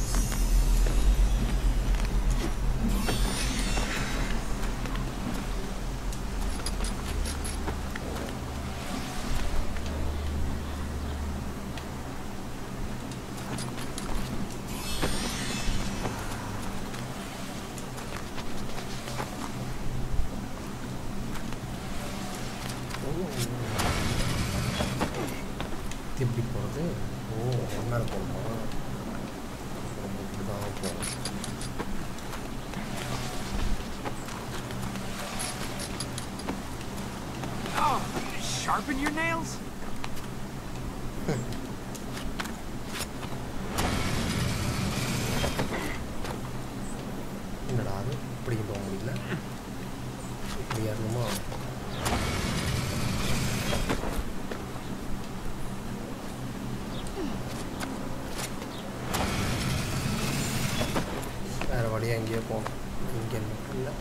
எப்படி போகிறது? ஓ, ஒன்றா போகணுமா? இப்படி தான் போகணும். Oh, sharpen your nails? என்னடா அது இப்படி போக முடியல, இப்படி ஏறணுமா? வேறு வழியாக எங்கேயோ போகணும், இங்கே மட்டும் இல்லை.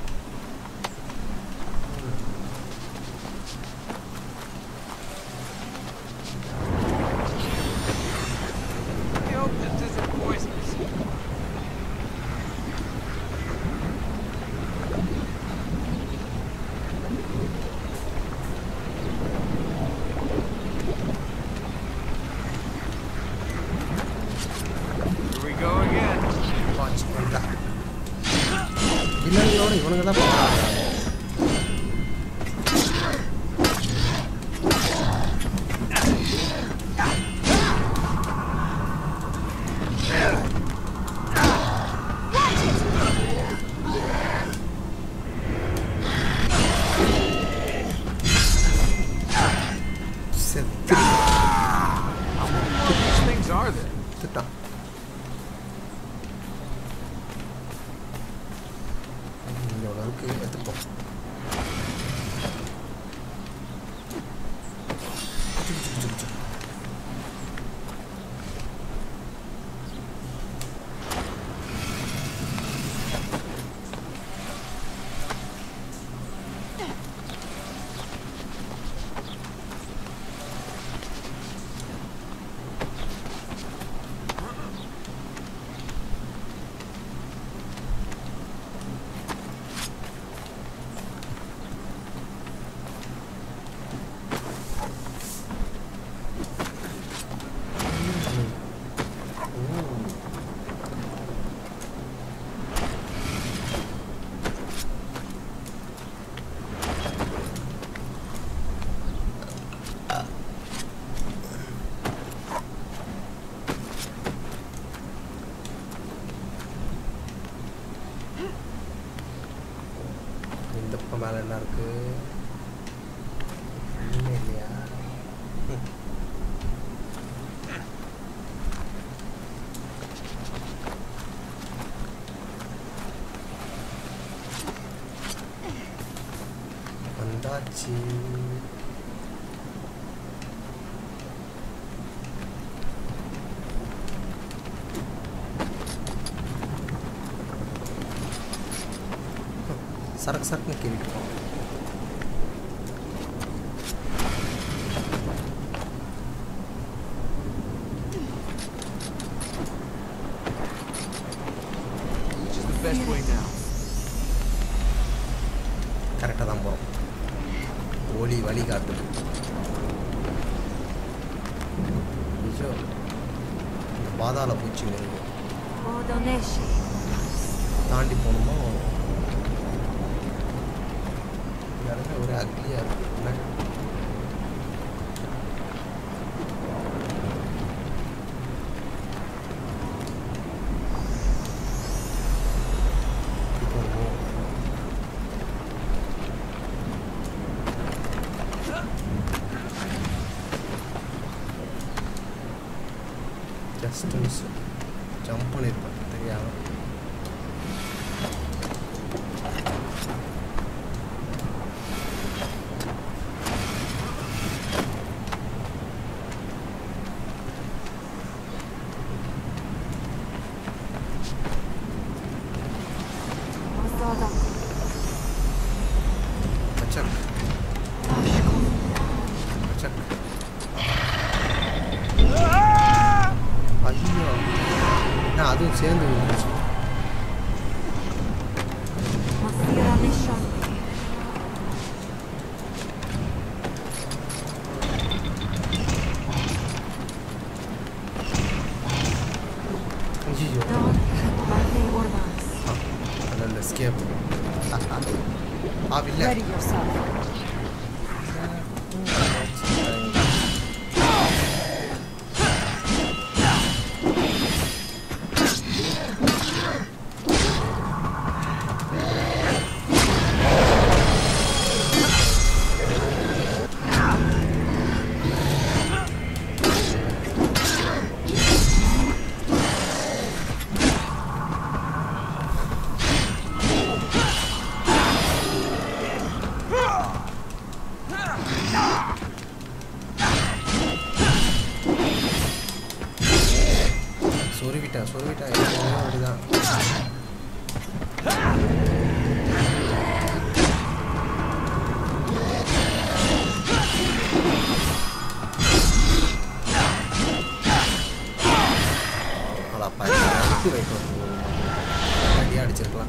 வில்லங்களோட இவனுங்க தான் போகிறாங்க. இப்போ மேல என்ன இருக்கு இல்லையா வந்தாச்சு சரக்கு சரக்குன்னு கேட்டுருக்கோம் கரெக்டாக தான் போகிறோம் ஒளி வழி காட்டுது ஐயோ இந்த பாதாள பூச்சி வருது தாண்டி போகணுமோ இடத்துல ஒரே அக்லியாக இருக்குது என்ன ஜஸ்ட் மிஸ் ஜம்ப் பண்ணியிருப்பேன் தெரியாமல் அதுவும் சேர்ந்து விழுந்துச்சு அதில் எஸ்கேப் ஆ இல்லை சொருவிட்டா சொருவிட்டா அப்படிதான் அடியாக அடிச்சிருக்கலாம்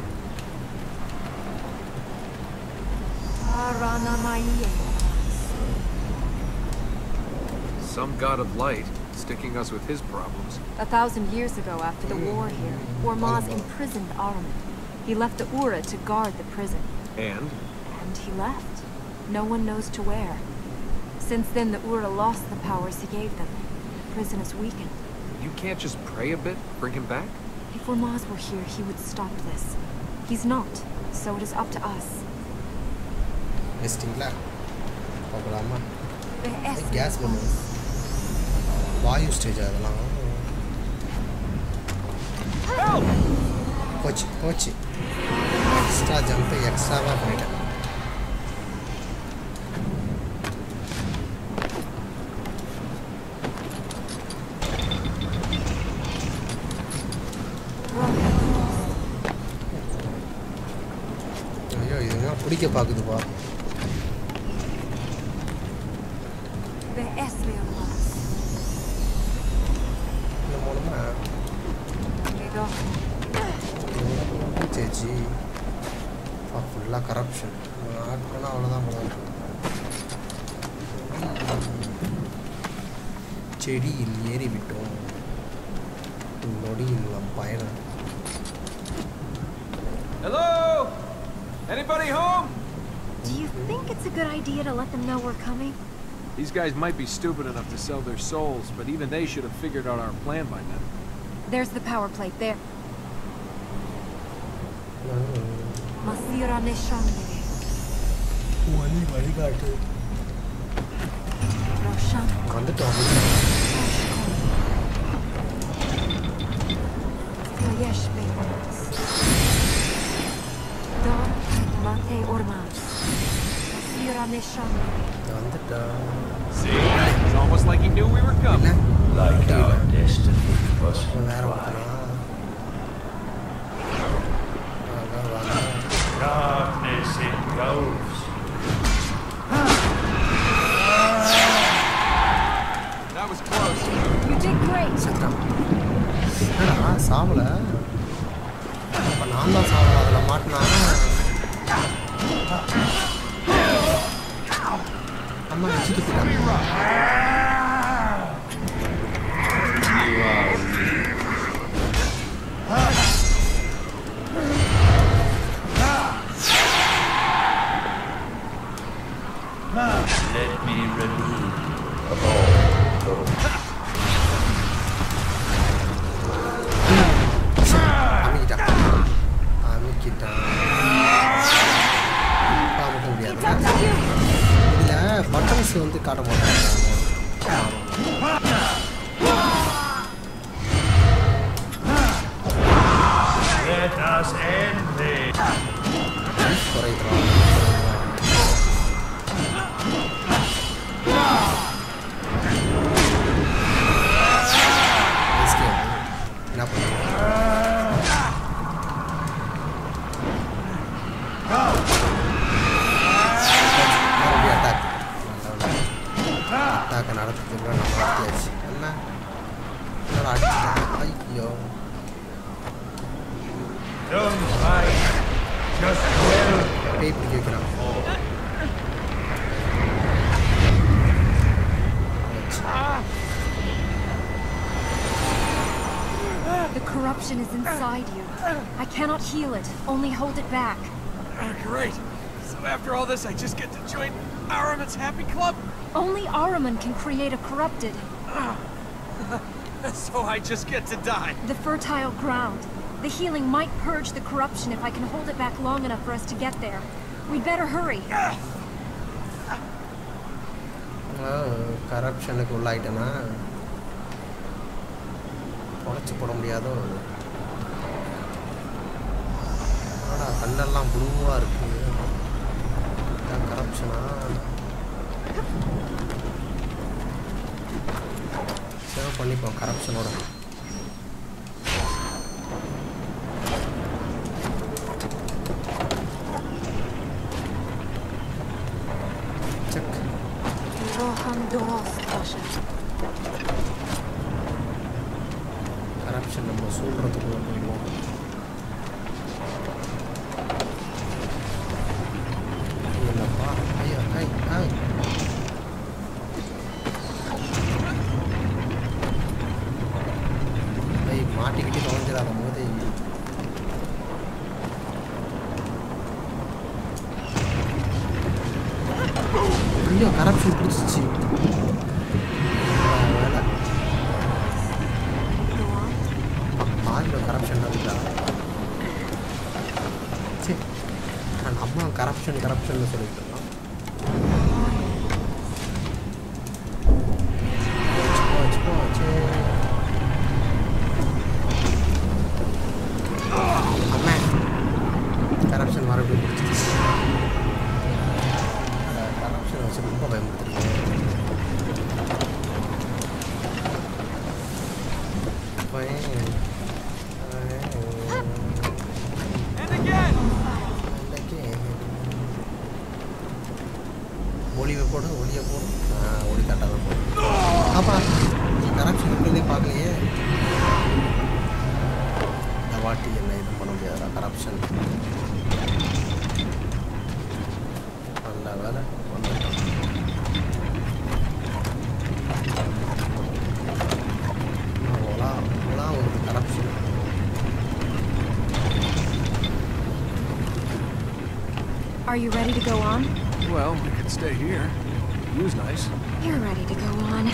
Some god of light sticking us with his problems. A thousand years ago, after the war here, Ormazd imprisoned Ahriman. He left the Ura to guard the prison. And? And he left. No one knows to where. Since then, the Ura lost the powers he gave them. The prison is weakened. You can't just pray a bit, bring him back? If Ormazd were here, he would stop this. He's not, so it is up to us. Estingla. Pagalama. Gas balloon. Vayu stage adala. Help! Coach, coach. Extra jump எக்ஸ்ட்ராவாக பண்ணிட்டேன். ஐயோ இதுங்க பிடிக்க பார்க்குதுப்பா. இந்த மூலமா சேச்சி ஃபுல்லாக corruption ஆட்கொன்னா அவ்வளோதான் போல. செடியில் ஏறி விட்டோம் நொடியில் பயணம். Hello? Anybody home? Do you think it's a good idea to let them know we're coming? These guys might be stupid enough to sell their souls, but even they should have figured out our plan by now. There's the power plate there. Masira Neshangere. வழி வழிகாட்டு Roshan. வந்துட்டோம். Yayesh Beirut. Don Mate Ormaz. Masira Neshangere. வந்துட்டோம். See? It's almost like he knew we were coming. Like our destiny was வேற entwined. Darkness engulfs. That was close. You did great. என்னடா சாவல இப்போ நான் தான் சாவல அதில் மாட்டினா அம்மா வச்சுட்டு Let me relieve of all those. அமைக்கிட்டான் அமைக்கிட்டான் அமைக்க முடியாது இதில் பட்டன்ஸ் வந்து காட்ட மாட்டாங்க. Let us end this. குறைக்கிறான். என்ன அட்டாக் அட்டாக்கை நடத்துறதுக்கு நம்ம நடத்தியாச்சு. என்ன அடிச்சுட்டேன். ஐயோ Don't fight. Just dwell. பேய் பிடிக்க வைக்கிறான். The corruption is inside you. I cannot heal it, only hold it back. Oh, great. So after all this, I just get to join Araman's happy club? Only Araman can create a corrupted. So I just get to die. The fertile ground. The healing might purge the corruption if I can hold it back long enough for us to get there. We'd better hurry. கரப்ஷனுக்கு உள்ளாயிட்டேன்னா உடச்சி போட முடியாதோ. ஆடா கண்ணெல்லாம் ப்ளூவாக இருக்கு. கரப்ஷனா save பண்ணிப்போம் கரப்ஷனோட. Check corruption நம்ம சொல்கிறதுக்குள்ள போயிடுவோம். இல்லைப்பா ஐயா ஐ ஐ ஐ மாட்டிக்கிட்டு தொலைஞ்சிடாத போது ஐயோ கரப்ஷன் பிடிச்சிச்சு. வேலை பாதியில் கரப்ஷன் இருக்கா? சரி நான் அம்மா கரப்ஷன் கரப்ஷன் சொல்லிட்டு இருக்கோம். போச்சு போச்சு அம்மா கரப்ஷன் ஒளிவை போடு ஒளியை போடு ஒளி கட்டாத போடு அப்பா கரப்ஷன் உள்ளே பார்க்கலையே இந்த வாட்டி என்ன இது பண்ண முடியாதா கரப்ஷன் நல்ல வேலை வந்துட்டோம் ஓலா ஓலா ஒரு corruption Are you ready to go on? Well, we could stay here. The view's nice. You're ready to go on.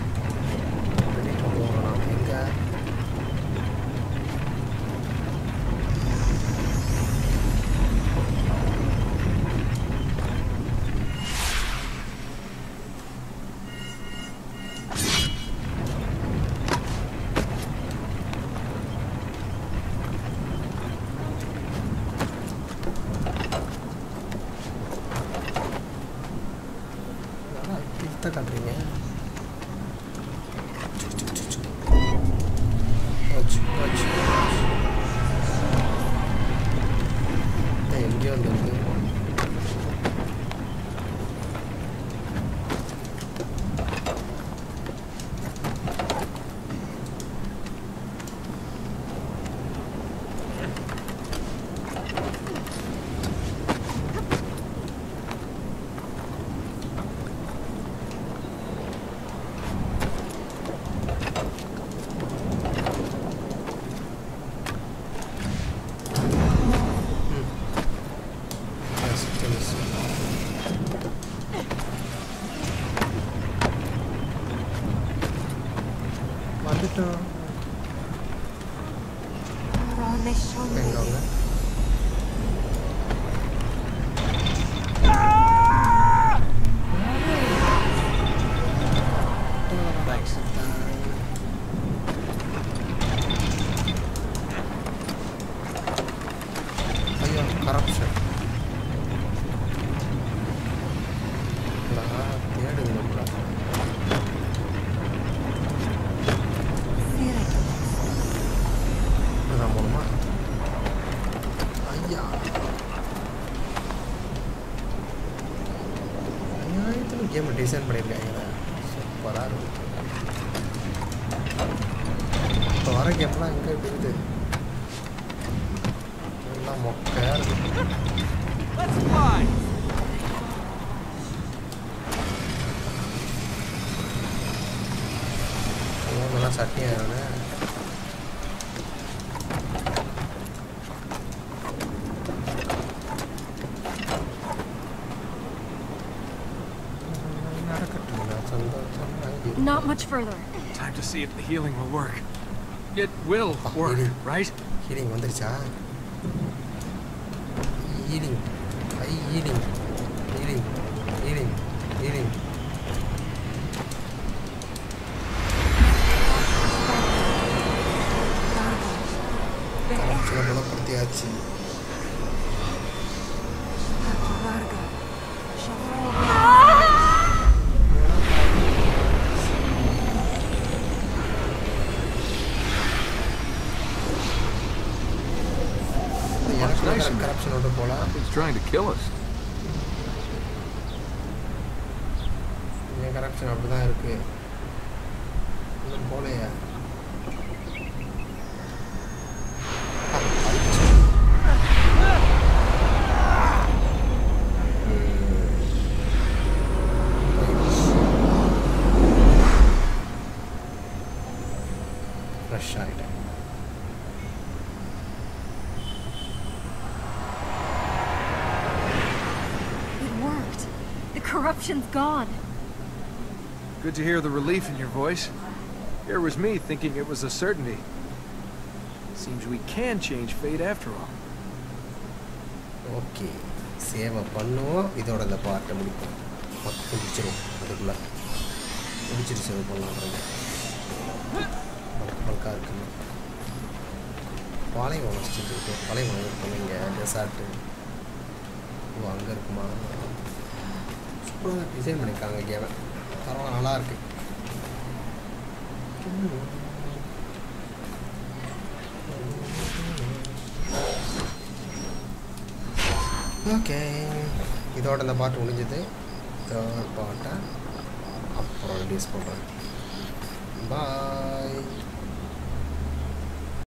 காட்டுறீங்க எங்கேயோ வந்து கேம் டிசைன் பண்ணியிருக்காங்க சூப்பராக இருக்கும் இப்போ வர கேம்லாம் எங்கே இருக்குது எல்லாம் மொக்கையாக இருக்கு நல்லா சட்னியாக Not much further. Time to see if the healing will work. It will work, right? Healing வந்துருச்சா? Healing. Hi healing. Healing. Healing. Healing. கரப்ஷனை குணப்படுத்தியாச்சு. He's trying to kill us. Yeah, corruption அப்படிதான் இருக்கு. இன்னும் போலையா? Fresh ஆயிட்டேன். Corruption's gone. Good to hear the relief in your voice. Here was me thinking it was a certainty. Seems we can change fate after all. Okay. Save பண்ணுவோம் இதோட இந்த பார்ட்ட முடிப்போம். மொத்தம் முடிச்சிரும் அதுக்குள்ள. முடிச்சிட்டு சேவ் பண்ணலாம். பல்கா இருக்கு. பாலைவனம் வச்சிருக்கு. பாலைவனம் இருக்கு இங்க டெசர்ட். ஓ அங்க இருக்குமா? டிசைன் பண்ணியிருக்காங்க கேமை பரவாயில்ல நல்லா இருக்கு ஓகே இதோட இந்த பாட்டு முடிஞ்சது தேர்ட் பார்ட்டை அப்புறம் ரிலீஸ் பண்ணுறேன். பாய்.